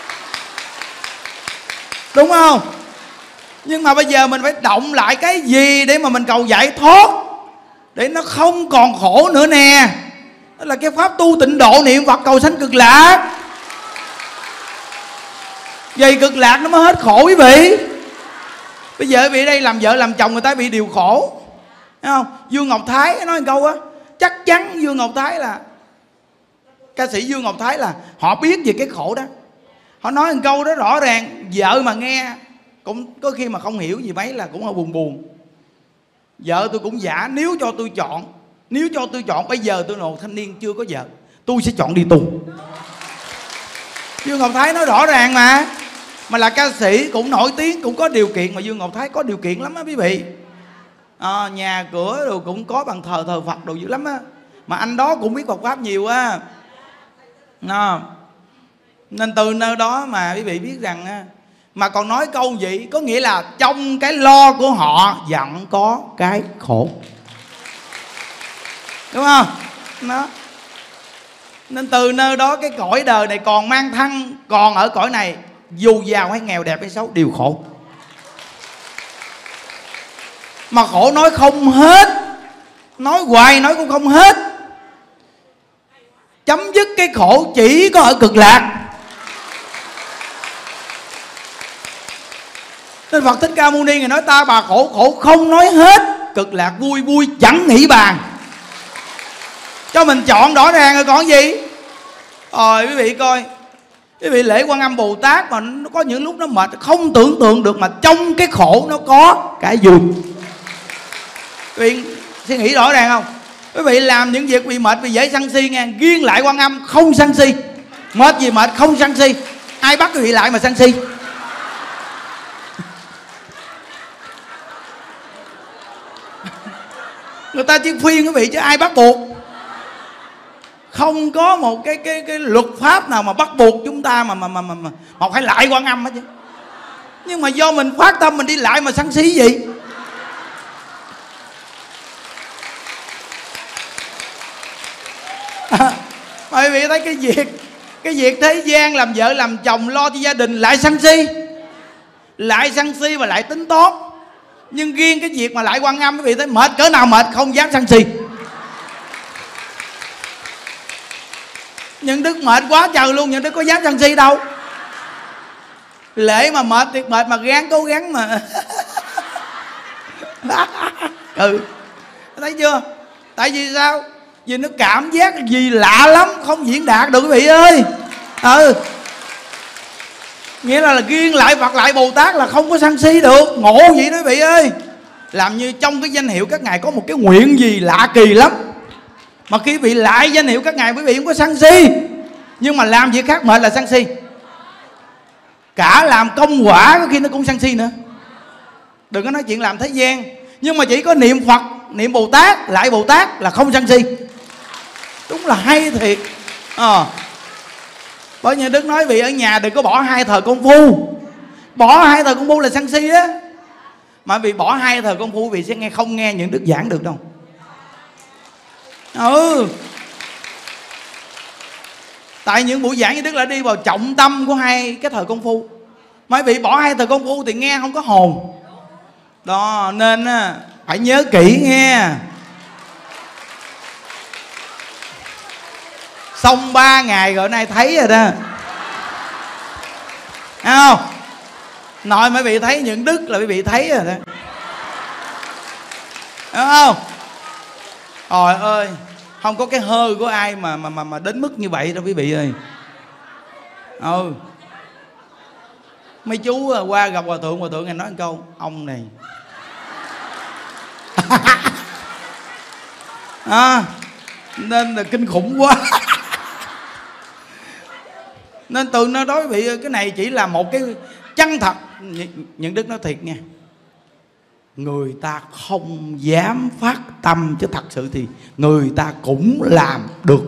A: đúng không? Nhưng mà bây giờ mình phải động lại cái gì để mà mình cầu giải thoát, để nó không còn khổ nữa nè. Đó là cái pháp tu tịnh độ, niệm Phật cầu sanh cực lạc. Vậy cực lạc nó mới hết khổ quý vị. Bây giờ quý vị đây làm vợ làm chồng người ta bị điều khổ, thấy không? Dương Ngọc Thái nói một câu á, chắc chắn Dương Ngọc Thái là ca sĩ Dương Ngọc Thái là họ biết về cái khổ đó. Họ nói một câu đó rõ ràng, vợ mà nghe cũng có khi mà không hiểu gì mấy là cũng hơi buồn buồn. Vợ tôi cũng giả, nếu cho tôi chọn bây giờ tôi là một thanh niên chưa có vợ, tôi sẽ chọn đi tù. Dương Ngọc Thái nói rõ ràng mà là ca sĩ cũng nổi tiếng, cũng có điều kiện. Mà Dương Ngọc Thái có điều kiện lắm á quý vị. Nhà cửa rồi cũng có bàn thờ Phật đồ dữ lắm á. Mà anh đó cũng biết Phật pháp nhiều á. Nên từ nơi đó mà quý vị biết rằng mà còn nói câu gì, có nghĩa là trong cái lo của họ vẫn có cái khổ, đúng không? Đó. Nên từ nơi đó cái cõi đời này còn mang thân, còn ở cõi này, dù giàu hay nghèo, đẹp hay xấu đều khổ. Mà khổ nói không hết, nói hoài nói cũng không hết. Chấm dứt cái khổ chỉ có ở cực lạc. Nên Phật Thích Ca Mâu Ni Ngài nói ta bà khổ không nói hết, cực lạc vui vui chẳng nghĩ bàn. Cho mình chọn rõ ràng rồi còn gì. Quý vị coi, quý vị lễ Quan Âm Bồ Tát mà nó có những lúc nó mệt không tưởng tượng được, mà trong cái khổ nó có cái vui. Quý vị suy nghĩ rõ ràng không? Quý vị làm những việc bị mệt, bị dễ sân si nghe, riêng lại Quan Âm không sân si. Mệt gì mệt không sân si. Ai bắt quý vị lại mà sân si? Người ta chỉ khuyên quý vị chứ ai bắt buộc. Không có một cái luật pháp nào mà bắt buộc chúng ta mà phải lại Quan Âm hết chứ. Nhưng mà do mình phát tâm mình đi lại mà sân si gì. Quý vị thấy cái việc thế gian làm vợ làm chồng lo cho gia đình lại sân si và lại tính toán. Nhưng riêng cái việc mà lại Quan Âm, quý vị thấy mệt cỡ nào mệt không dám sân si. Những Đức mệt quá trời luôn, những Đức có dám sân si đâu. Lễ mà mệt thiệt mệt mà gắng cố gắng mà thấy chưa? Tại vì sao? Vì nó cảm giác gì lạ lắm, không diễn đạt được quý vị ơi. Nghĩa là riêng lại Phật lại Bồ Tát là không có sân si được. Ngộ vậy đó quý vị ơi. Làm như trong cái danh hiệu các ngài có một cái nguyện gì lạ kỳ lắm, mà khi bị lại danh hiệu các ngài quý vị không có sân si. Nhưng mà làm việc khác mệt là sân si. Cả làm công quả có khi nó cũng sân si nữa. Đừng có nói chuyện làm thế gian. Nhưng mà chỉ có niệm Phật, niệm Bồ Tát, lại Bồ Tát là không sân si. Đúng là hay thiệt. Bởi như Đức nói vị ở nhà đừng có bỏ 2 thời công phu. Bỏ 2 thời công phu là sân si á. Mà vì bỏ 2 thời công phu vì sẽ không nghe những Đức giảng được đâu. Tại những buổi giảng như Đức là đi vào trọng tâm của 2 cái thời công phu. Mà vì bỏ 2 thời công phu thì nghe không có hồn. Đó nên phải nhớ kỹ nghe. Xong 3 ngày rồi nay thấy rồi đó. Thấy không? Nội mấy vị thấy những Đức là mấy vị thấy rồi đó. Đúng không? Trời ơi, không có cái hơi của ai mà đến mức như vậy đâu quý vị ơi. Mấy chú qua gặp hòa thượng này nói một câu: ông này nên là kinh khủng quá. Nên từ nó đối vị cái này chỉ là một cái chân thật. Những Đức nói thiệt nha, người ta không dám phát tâm, chứ thật sự thì người ta cũng làm được.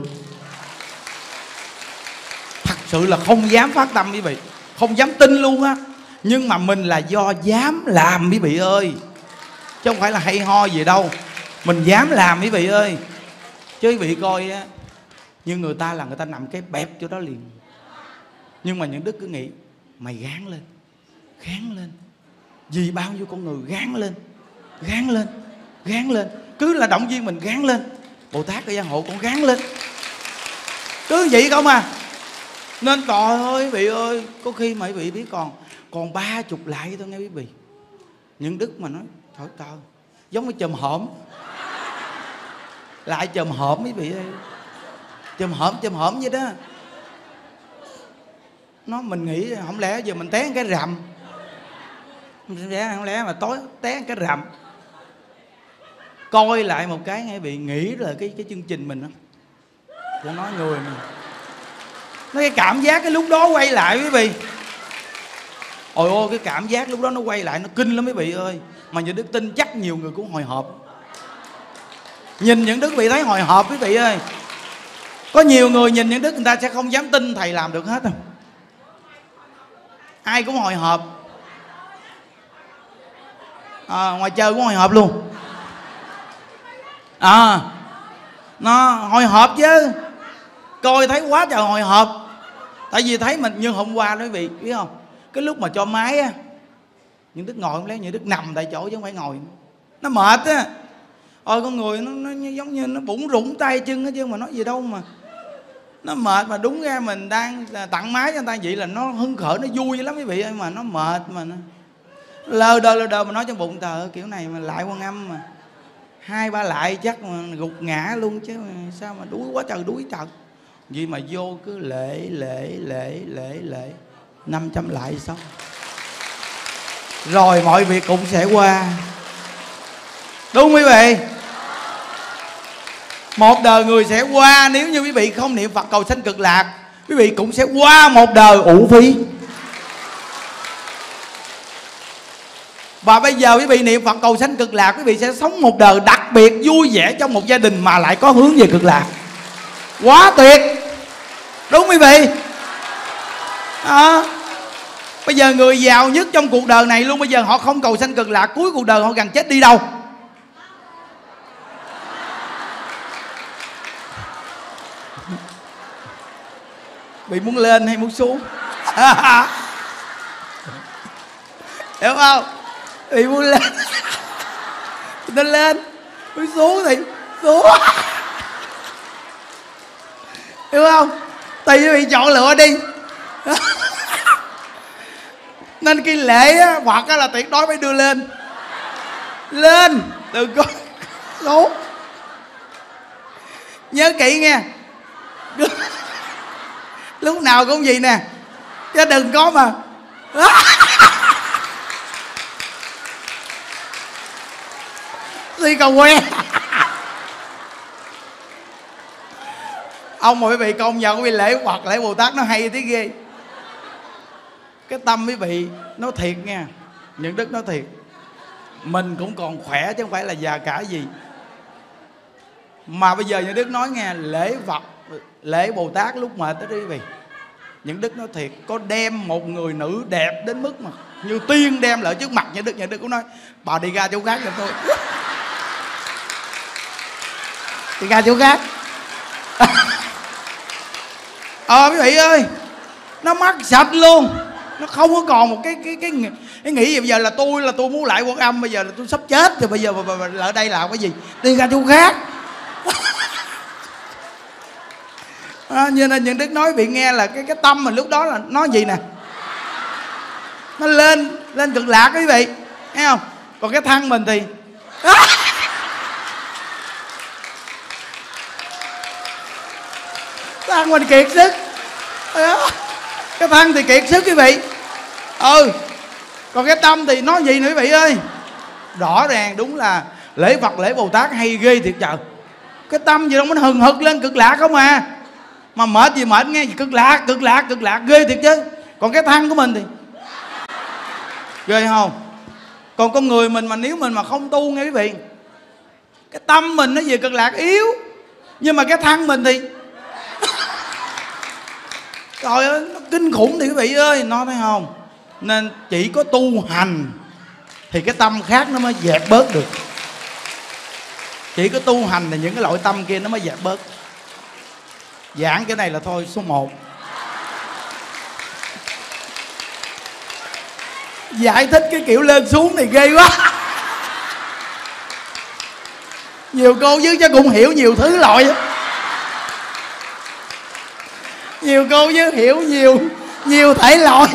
A: Thật sự là không dám phát tâm quý vị, không dám tin luôn á. Nhưng mà mình là do dám làm quý vị ơi, chứ không phải là hay ho gì đâu. Mình dám làm quý vị ơi. Chứ quý vị coi á, như người ta là người ta nằm cái bẹp chỗ đó liền. Nhưng mà những Đức cứ nghĩ mày gán lên, gán lên. Vì bao nhiêu con người gán lên, gán lên, gán lên. Cứ là động viên mình gán lên. Bồ Tát ở gia hộ con gán lên. Cứ vậy không à. Nên trời ơi quý vị ơi, có khi mà quý vị biết còn 30 lại thôi nghe quý vị. Những Đức mà nói trời trời, giống cái chùm hổm. Lại chùm hổm quý vị ơi. Chùm hổm vậy đó. mình nghĩ không lẽ giờ mình té cái rầm, không lẽ mà tối té cái rầm. Coi lại một cái nghe bị nghĩ là cái chương trình mình đó, để nói người mình nó cái cảm giác cái lúc đó quay lại quý vị. Ôi ôi, cái cảm giác lúc đó nó quay lại nó kinh lắm quý vị ơi. Mà những Đức tin chắc nhiều người cũng hồi hộp. Nhìn những Đức vị thấy hồi hộp quý vị ơi. Có nhiều người nhìn những Đức người ta sẽ không dám tin thầy làm được hết đâu. Ai cũng hồi hộp. Ngoài chơi cũng hồi hộp luôn. Nó hồi hộp chứ. Coi thấy quá trời hồi hộp. Tại vì thấy mình như hôm qua đó quý vị biết không, cái lúc mà cho máy á, những Đức ngồi không lẽ những Đức nằm tại chỗ chứ không phải ngồi. Nó mệt á. Con người nó giống như nó bủn rủng tay chân hết chứ mà nói gì đâu mà nó mệt. Mà đúng ra mình đang tặng máy cho người ta vậy là nó hưng khởi, nó vui lắm quý vị ơi. Mà nó mệt, mà nó lơ đơ mà nói trong bụng tờ kiểu này mà lại Quan Âm mà 2-3 lại chắc mà gục ngã luôn chứ sao mà đuối quá trời đuối trời. Vì mà vô cứ lễ 500 lại xong rồi mọi việc cũng sẽ qua. Đúng quý vị. Một đời người sẽ qua. Nếu như quý vị không niệm Phật cầu sanh cực lạc, quý vị cũng sẽ qua một đời uổng phí. Và bây giờ quý vị niệm Phật cầu sanh cực lạc, quý vị sẽ sống một đời đặc biệt vui vẻ trong một gia đình mà lại có hướng về cực lạc. Quá tuyệt. Đúng quý vị. Bây giờ người giàu nhất trong cuộc đời này luôn, bây giờ họ không cầu sanh cực lạc, cuối cuộc đời họ gần chết đi đâu? Bị muốn lên hay muốn xuống? Hiểu không? Bị muốn lên nó lên, muốn xuống thì xuống. Hiểu không? Tùy quý vị chọn lựa đi. Nên cái lễ á, Phật á là tuyệt đối phải đưa lên. Lên, đừng có xuống. Nhớ kỹ nghe. Lúc nào cũng gì nè, chứ đừng có mà đi cầu quen. Ông mà quý vị công nhận quý vị lễ Phật lễ Bồ Tát nó hay thế ghê. Cái tâm quý vị nó thiệt nha. Những Đức nó thiệt. Mình cũng còn khỏe chứ không phải là già cả gì. Mà bây giờ Những Đức nói nghe, lễ Phật lễ Bồ Tát lúc mệt đó quý vị. Những Đức nó thiệt, có đem một người nữ đẹp đến mức mà như tiên đem lại trước mặt Những Đức cũng nói bà đi ra chỗ khác giùm tôi. Đi ra chỗ khác. Quý vị ơi, nó mắc sạch luôn. Nó không có còn một cái nghĩ gì. Bây giờ là tôi muốn lại Quan Âm, bây giờ là tôi sắp chết rồi, bây giờ ở đây làm cái gì? Đi ra chỗ khác. Như nên Những Đức nói bị nghe là cái tâm mình lúc đó là nó gì nè, nó lên cực lạc quý vị, thấy không? Còn cái thân mình thì thân mình kiệt sức. Cái thân thì kiệt sức quý vị. Còn cái tâm thì nó gì nữa quý vị ơi. Rõ ràng đúng là lễ Phật lễ Bồ Tát hay ghê thiệt trời. Cái tâm gì đâu nó hừng hực lên cực lạc không à. Mà mệt gì mệt nghe gì cực lạc ghê thiệt chứ. Còn cái thân của mình thì ghê không? Còn con người mình mà nếu mình mà không tu nghe quý vị, cái tâm mình nó về cực lạc yếu, nhưng mà cái thân mình thì trời ơi nó kinh khủng thì quý vị ơi, nó thấy không? Nên chỉ có tu hành thì cái tâm khác nó mới dẹp bớt được. Chỉ có tu hành thì những cái loại tâm kia nó mới dẹp bớt. Giảng cái này là thôi số 1. Giải thích cái kiểu lên xuống này ghê quá. Nhiều cô chứ chắc cũng hiểu nhiều thứ loại. Nhiều cô chứ hiểu nhiều thể loại.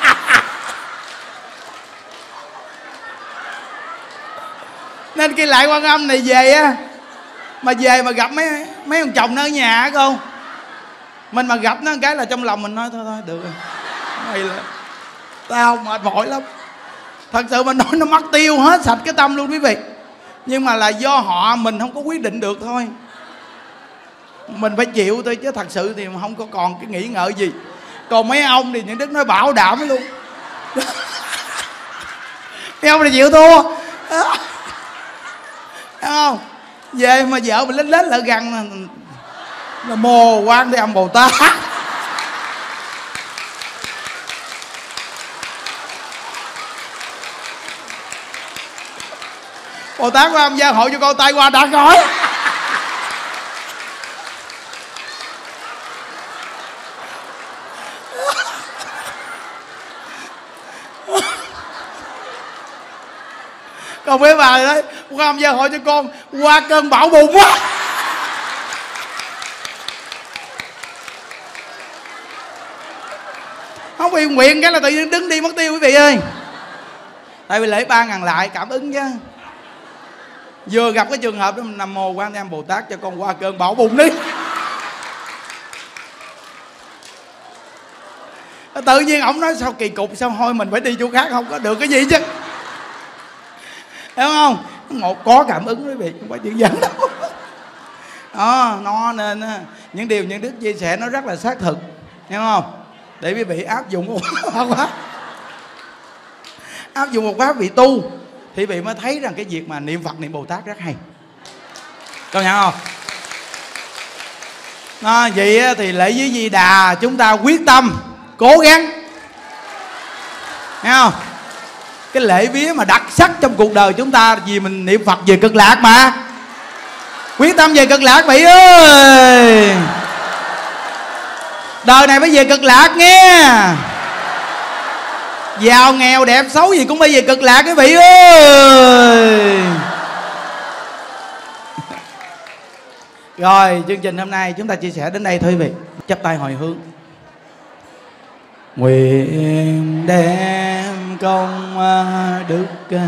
A: Nên khi lại Quan Âm này về á, mà về mà gặp mấy ông chồng nó ở nhà á cô, mình mà gặp nó một cái là trong lòng mình nói thôi được rồi. Mày là tao mệt mỏi lắm. Thật sự mà nói nó mất tiêu hết sạch cái tâm luôn quý vị. Nhưng mà là do họ, mình không có quyết định được thôi. Mình phải chịu thôi, chứ thật sự thì không có còn cái nghĩ ngợi gì. Còn mấy ông thì những đức nói bảo đảm luôn. Mấy ông thì chịu thua. Thấy không? Về mà vợ mình lết lại gần là Mô Quan Thế Âm Bồ Tát. Bồ Tát Quan Âm gia hộ cho con tay qua đã khỏi. Còn mấy bà đấy, Quan Âm gia hộ cho con qua cơn bão bùng quá. Không bị nguyện cái là tự nhiên đứng đi mất tiêu quý vị ơi. Tại vì lễ 3.000 lại cảm ứng chứ. Vừa gặp cái trường hợp đó, Nam Mô Quan Thế Âm Bồ Tát cho con qua cơn bão bùng đi. Tự nhiên ổng nói sao kỳ cục, sao thôi mình phải đi chỗ khác, không có được cái gì chứ. Hiểu không? Một có cảm ứng quý vị, không phải chuyện giỡn đâu. Đó, nó nên những điều những đức chia sẻ nó rất là xác thực, hiểu không? Để quý vị áp dụng một pháp, áp dụng một pháp vị tu thì vị mới thấy rằng cái việc mà niệm Phật niệm Bồ Tát rất hay. Công nhận không? Đó, vậy thì lễ với Di Đà chúng ta quyết tâm cố gắng, thấy không? Cái lễ vía mà đặc sắc trong cuộc đời chúng ta, vì mình niệm Phật về cực lạc mà. Quyết tâm về cực lạc vị ơi. Đời này phải về cực lạc nghe. Giàu nghèo đẹp xấu gì cũng phải về cực lạc quý vị ơi. Rồi chương trình hôm nay chúng ta chia sẻ đến đây thôi quý vị. Chắp tay hồi hướng. Nguyện đem công đức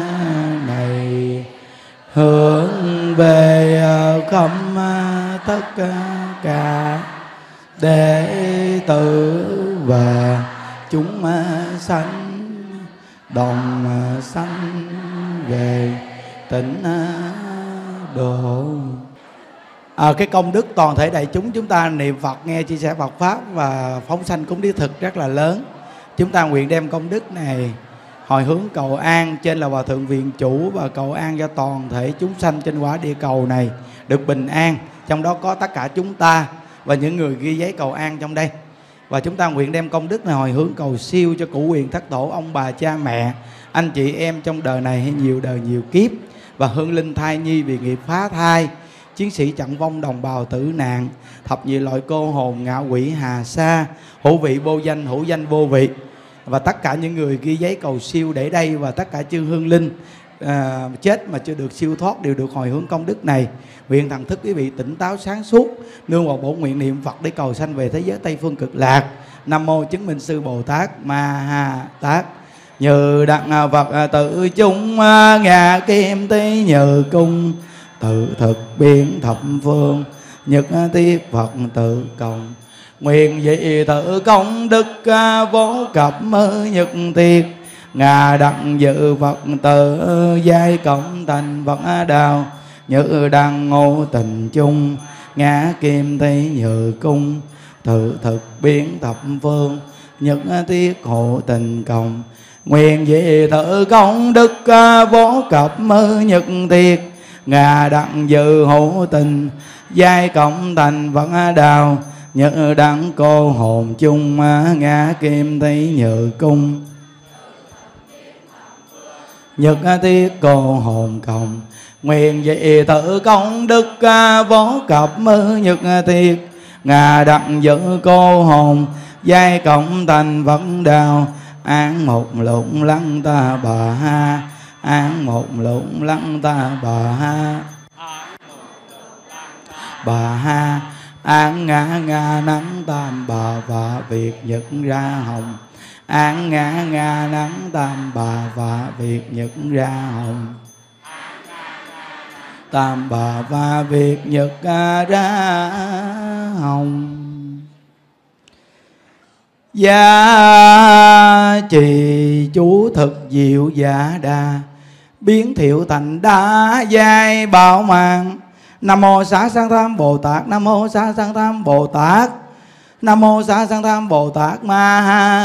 A: này hướng về khắp tất cả đệ tử và chúng sanh đồng sanh về tịnh độ. Cái công đức toàn thể đại chúng ta niệm Phật, nghe chia sẻ Phật pháp và phóng sanh cúng đích thực rất là lớn. Chúng ta nguyện đem công đức này hồi hướng cầu an trên là Hòa Thượng Viện Chủ, và cầu an cho toàn thể chúng sanh trên quả địa cầu này được bình an, trong đó có tất cả chúng ta và những người ghi giấy cầu an trong đây. Và chúng ta nguyện đem công đức này hồi hướng cầu siêu cho cụ quyền thất tổ, ông bà cha mẹ, anh chị em trong đời này hay nhiều đời nhiều kiếp, và hương linh thai nhi vì nghiệp phá thai, chiến sĩ trận vong, đồng bào tử nạn, thập nhị loại cô hồn, ngạ quỷ hà sa, hữu vị vô danh, hữu danh vô vị, và tất cả những người ghi giấy cầu siêu để đây, và tất cả chư hương linh chết mà chưa được siêu thoát đều được hồi hướng công đức này. Nguyện thần thức quý vị tỉnh táo sáng suốt, nương vào bổn nguyện niệm Phật để cầu sanh về thế giới Tây phương cực lạc. Nam mô chứng minh sư Bồ Tát Ma Ha Tát. Như đặng Phật tự chung ngà kim tí, như cung tự thực biến thập phương, nhất thiết Phật tự cộng. Nguyện dị tự công đức vô cập nhất thiết, ngà đặng dự Phật tự giai cộng thành Phật đạo. Như đăng ngô tình chung ngã kim tây, như cung tự thực biến thập phương, nhất thiết hộ tình cộng. Nguyện dị tự công đức vô cập nhất thiết, ngà đặng dự hộ tình giai cộng thành Phật đạo. Như đặng cô hồn chung ngã kim tây, như cung nhất thiết cô hồn cộng. Nguyện dị tự công đức vô cập nhất thiết, ngà đặng giữ cô hồn giai cộng thành Phật đạo. Án một lụng lăng ta bà ha, án một lụng lăng ta bà ha, bà ha. Án ngã ngà nắng tam bà và việc nhật ra hồng, án ngã ngà nắng tam bà và việc nhật ra hồng, tam bà và việc nhật ra hồng. Dạ trì chú thực diệu dạ đà, biến thiệu thành đa giai bảo mạng. Nam mô Xá Sanh Tham Bồ Tát, Nam mô Xá Sanh Tham Bồ Tát, Nam mô Xá Sanh Tham Bồ Tát Ma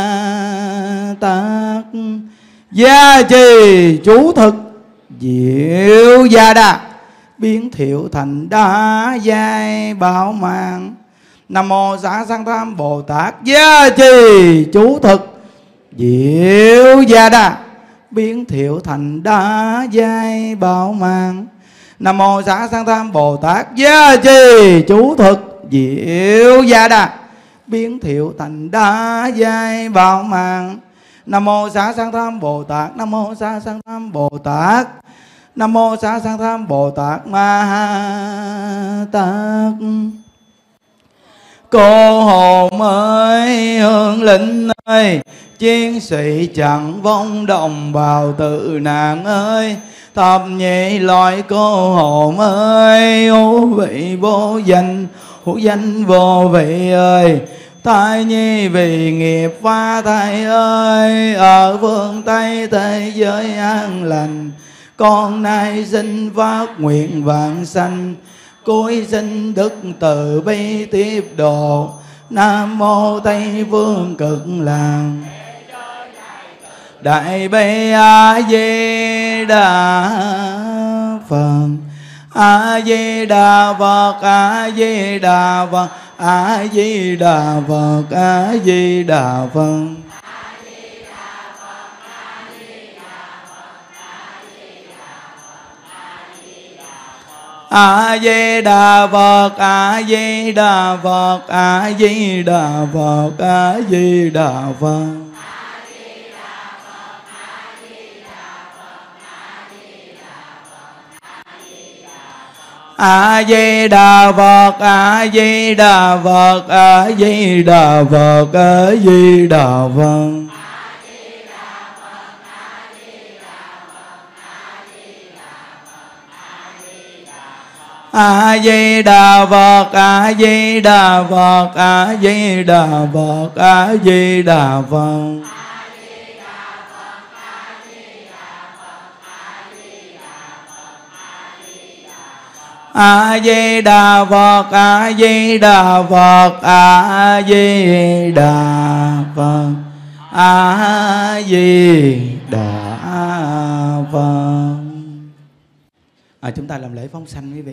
A: Tát. Gia trì chú thực diệu gia đà, biến thiệu thành đa giai bảo mạng. Nam mô Xá Sanh Tham Bồ Tát. Gia trì chú thực diệu gia đà, biến thiệu thành đa giai bảo mạng. Nam mô Xá Sanh Tham Bồ Tát. Gia trì chú thực diệu gia đà, biến thiệu thành đa giai bảo mạng. Nam mô Xá Sanh Tham Bồ Tát, Nam mô Xá Sanh Tham Bồ Tát, Nam mô Xá Sanh Tham Bồ Tát Ma Tát. Cô hồn ơi, hương linh ơi, chiến sĩ chẳng vong đồng bào tự nạn ơi, thập nhị loại cô hồn ơi, hữu vị vô danh, hữu danh vô vị ơi, thai nhi vì nghiệp phá thai ơi, ở phương Tây thế giới an lành, con nay xin phát nguyện vãng sanh, cúi xin đức từ bi tiếp độ. Nam mô Tây Phương Cực Lạc Đại Bi A Di Đà Phật. A Di Đà Phật, A Di Đà Phật, A Di Đà Phật, A Di Đà Phật. A Di Đà Phật, A Di Đà Phật, A Di Đà Phật, A Di Đà Phật. A Di Đà Phật, A Di Đà Phật, A Di Đà Phật, A Di Đà Phật. A Di Đà Phật, A Di Đà Phật, A Di Đà Phật, A Di Đà Phật. A Di Đà Phật, A Di Đà Phật, A Di Đà Phật, A Di Đà Phật. Chúng ta làm lễ phóng sanh quý vị.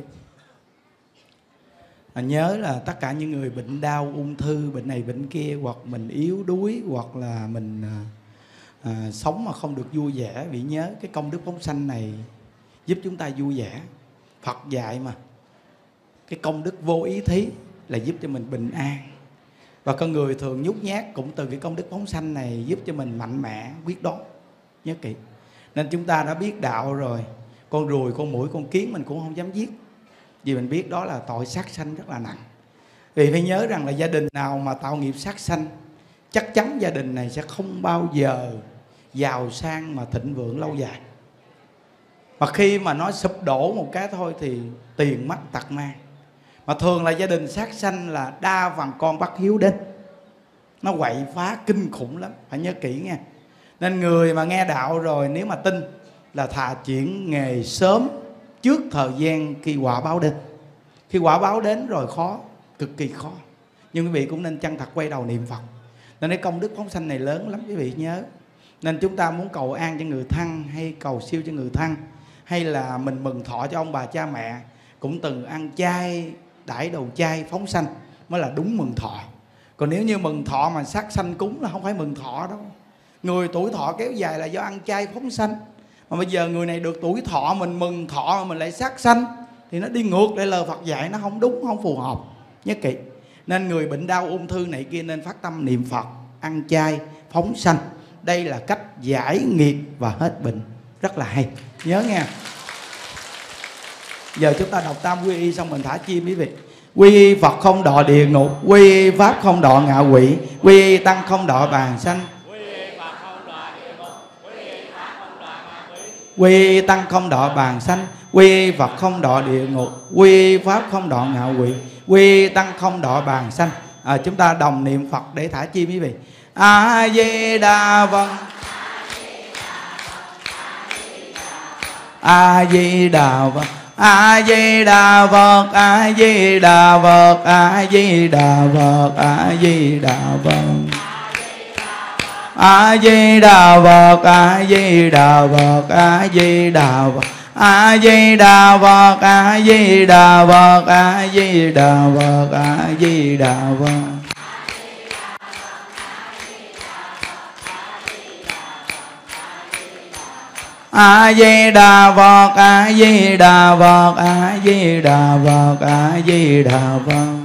A: Nhớ là tất cả những người bệnh đau, ung thư, bệnh này bệnh kia, hoặc mình yếu đuối, hoặc là mình sống mà không được vui vẻ, vì nhớ cái công đức phóng sanh này giúp chúng ta vui vẻ. Phật dạy mà, cái công đức vô ý thí là giúp cho mình bình an. Và con người thường nhút nhát cũng từ cái công đức phóng sanh này giúp cho mình mạnh mẽ, quyết đoán. Nhớ kỹ. Nên chúng ta đã biết đạo rồi, con ruồi, con muỗi, con kiến mình cũng không dám giết, vì mình biết đó là tội sát sanh rất là nặng. Vì phải nhớ rằng là gia đình nào mà tạo nghiệp sát sanh, chắc chắn gia đình này sẽ không bao giờ giàu sang mà thịnh vượng lâu dài. Mà khi mà nó sụp đổ một cái thôi thì tiền mất tật mang. Mà thường là gia đình sát sanh là đa phần con bất hiếu đến, nó quậy phá kinh khủng lắm, phải nhớ kỹ nha. Nên người mà nghe đạo rồi nếu mà tin là thà chuyển nghề sớm trước thời gian khi quả báo đến. Khi quả báo đến rồi khó, cực kỳ khó. Nhưng quý vị cũng nên chân thật quay đầu niệm Phật. Nên cái công đức phóng sanh này lớn lắm quý vị nhớ. Nên chúng ta muốn cầu an cho người thân, hay cầu siêu cho người thân, hay là mình mừng thọ cho ông bà cha mẹ, cũng từng ăn chay, đãi đầu chay phóng sanh mới là đúng mừng thọ. Còn nếu như mừng thọ mà sát sanh cúng là không phải mừng thọ đâu. Người tuổi thọ kéo dài là do ăn chay phóng sanh. Mà bây giờ người này được tuổi thọ, mình mừng thọ mà mình lại sát sanh thì nó đi ngược lại lời Phật dạy, nó không đúng, không phù hợp. Nhớ kỹ. Nên người bệnh đau ung thư này kia nên phát tâm niệm Phật, ăn chay, phóng sanh. Đây là cách giải nghiệp và hết bệnh. Rất là hay. Nhớ nha. Giờ chúng ta đọc tam quy y xong mình thả chim quý vị. Quy y Phật không đọa địa ngục, quy y Pháp không đọa ngạ quỷ, quy y Tăng không đọa bàn sanh, quy y Tăng không đọa bàn sanh, quy y Phật không đọa địa ngục, quy y Pháp không đọa ngạ quỷ, quy y Tăng không đọa bàn sanh. Chúng ta đồng niệm Phật để thả chim quý vị. A Di Đà Phật, A Di Đà Phật, A Di Đà Phật, A Di Đà Phật, A Di Đà Phật, A Di Đà Phật, A Di Đà Phật, A Di Đà Phật, A Di Đà Phật, A Di Đà Phật, A Di Đà Phật, A Di Đà Phật, A Di Đà Phật. A Di Đà Phật, A Di Đà Phật, A Di Đà Phật, A Di Đà Phật.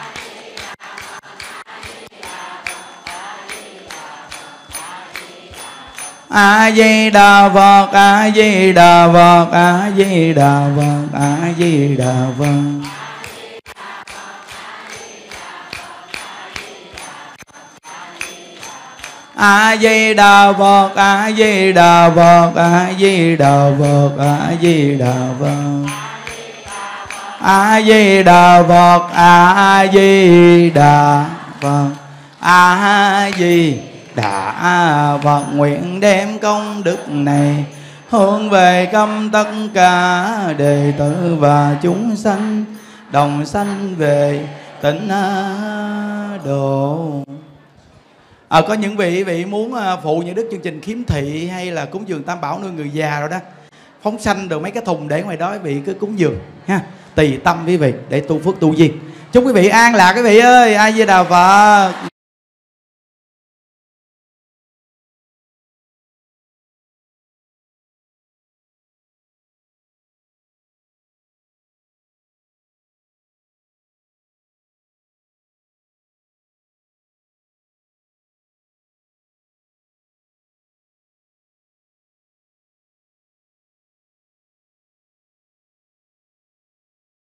A: A Di Đà Phật, A Di Đà Phật, A Di Đà Phật, A Di Đà Phật. A Di Đà Phật, A Di Đà Phật, A Di Đà Phật, A Di Đà Phật. A Di Đà Phật, A Di Đà Phật, A Di Đà Phật. Nguyện đem công đức này hướng về khắp tất cả đệ tử và chúng sanh đồng sanh về tịnh độ. Có những vị muốn phụ những đức chương trình khiếm thị hay là cúng dường tam bảo nuôi người già rồi đó, phóng sanh được mấy cái thùng để ngoài đó, quý vị cứ cúng dường ha, tùy tâm quý vị để tu phước tu duyên. Chúc quý vị an lạc quý vị ơi. A Di Đà Phật.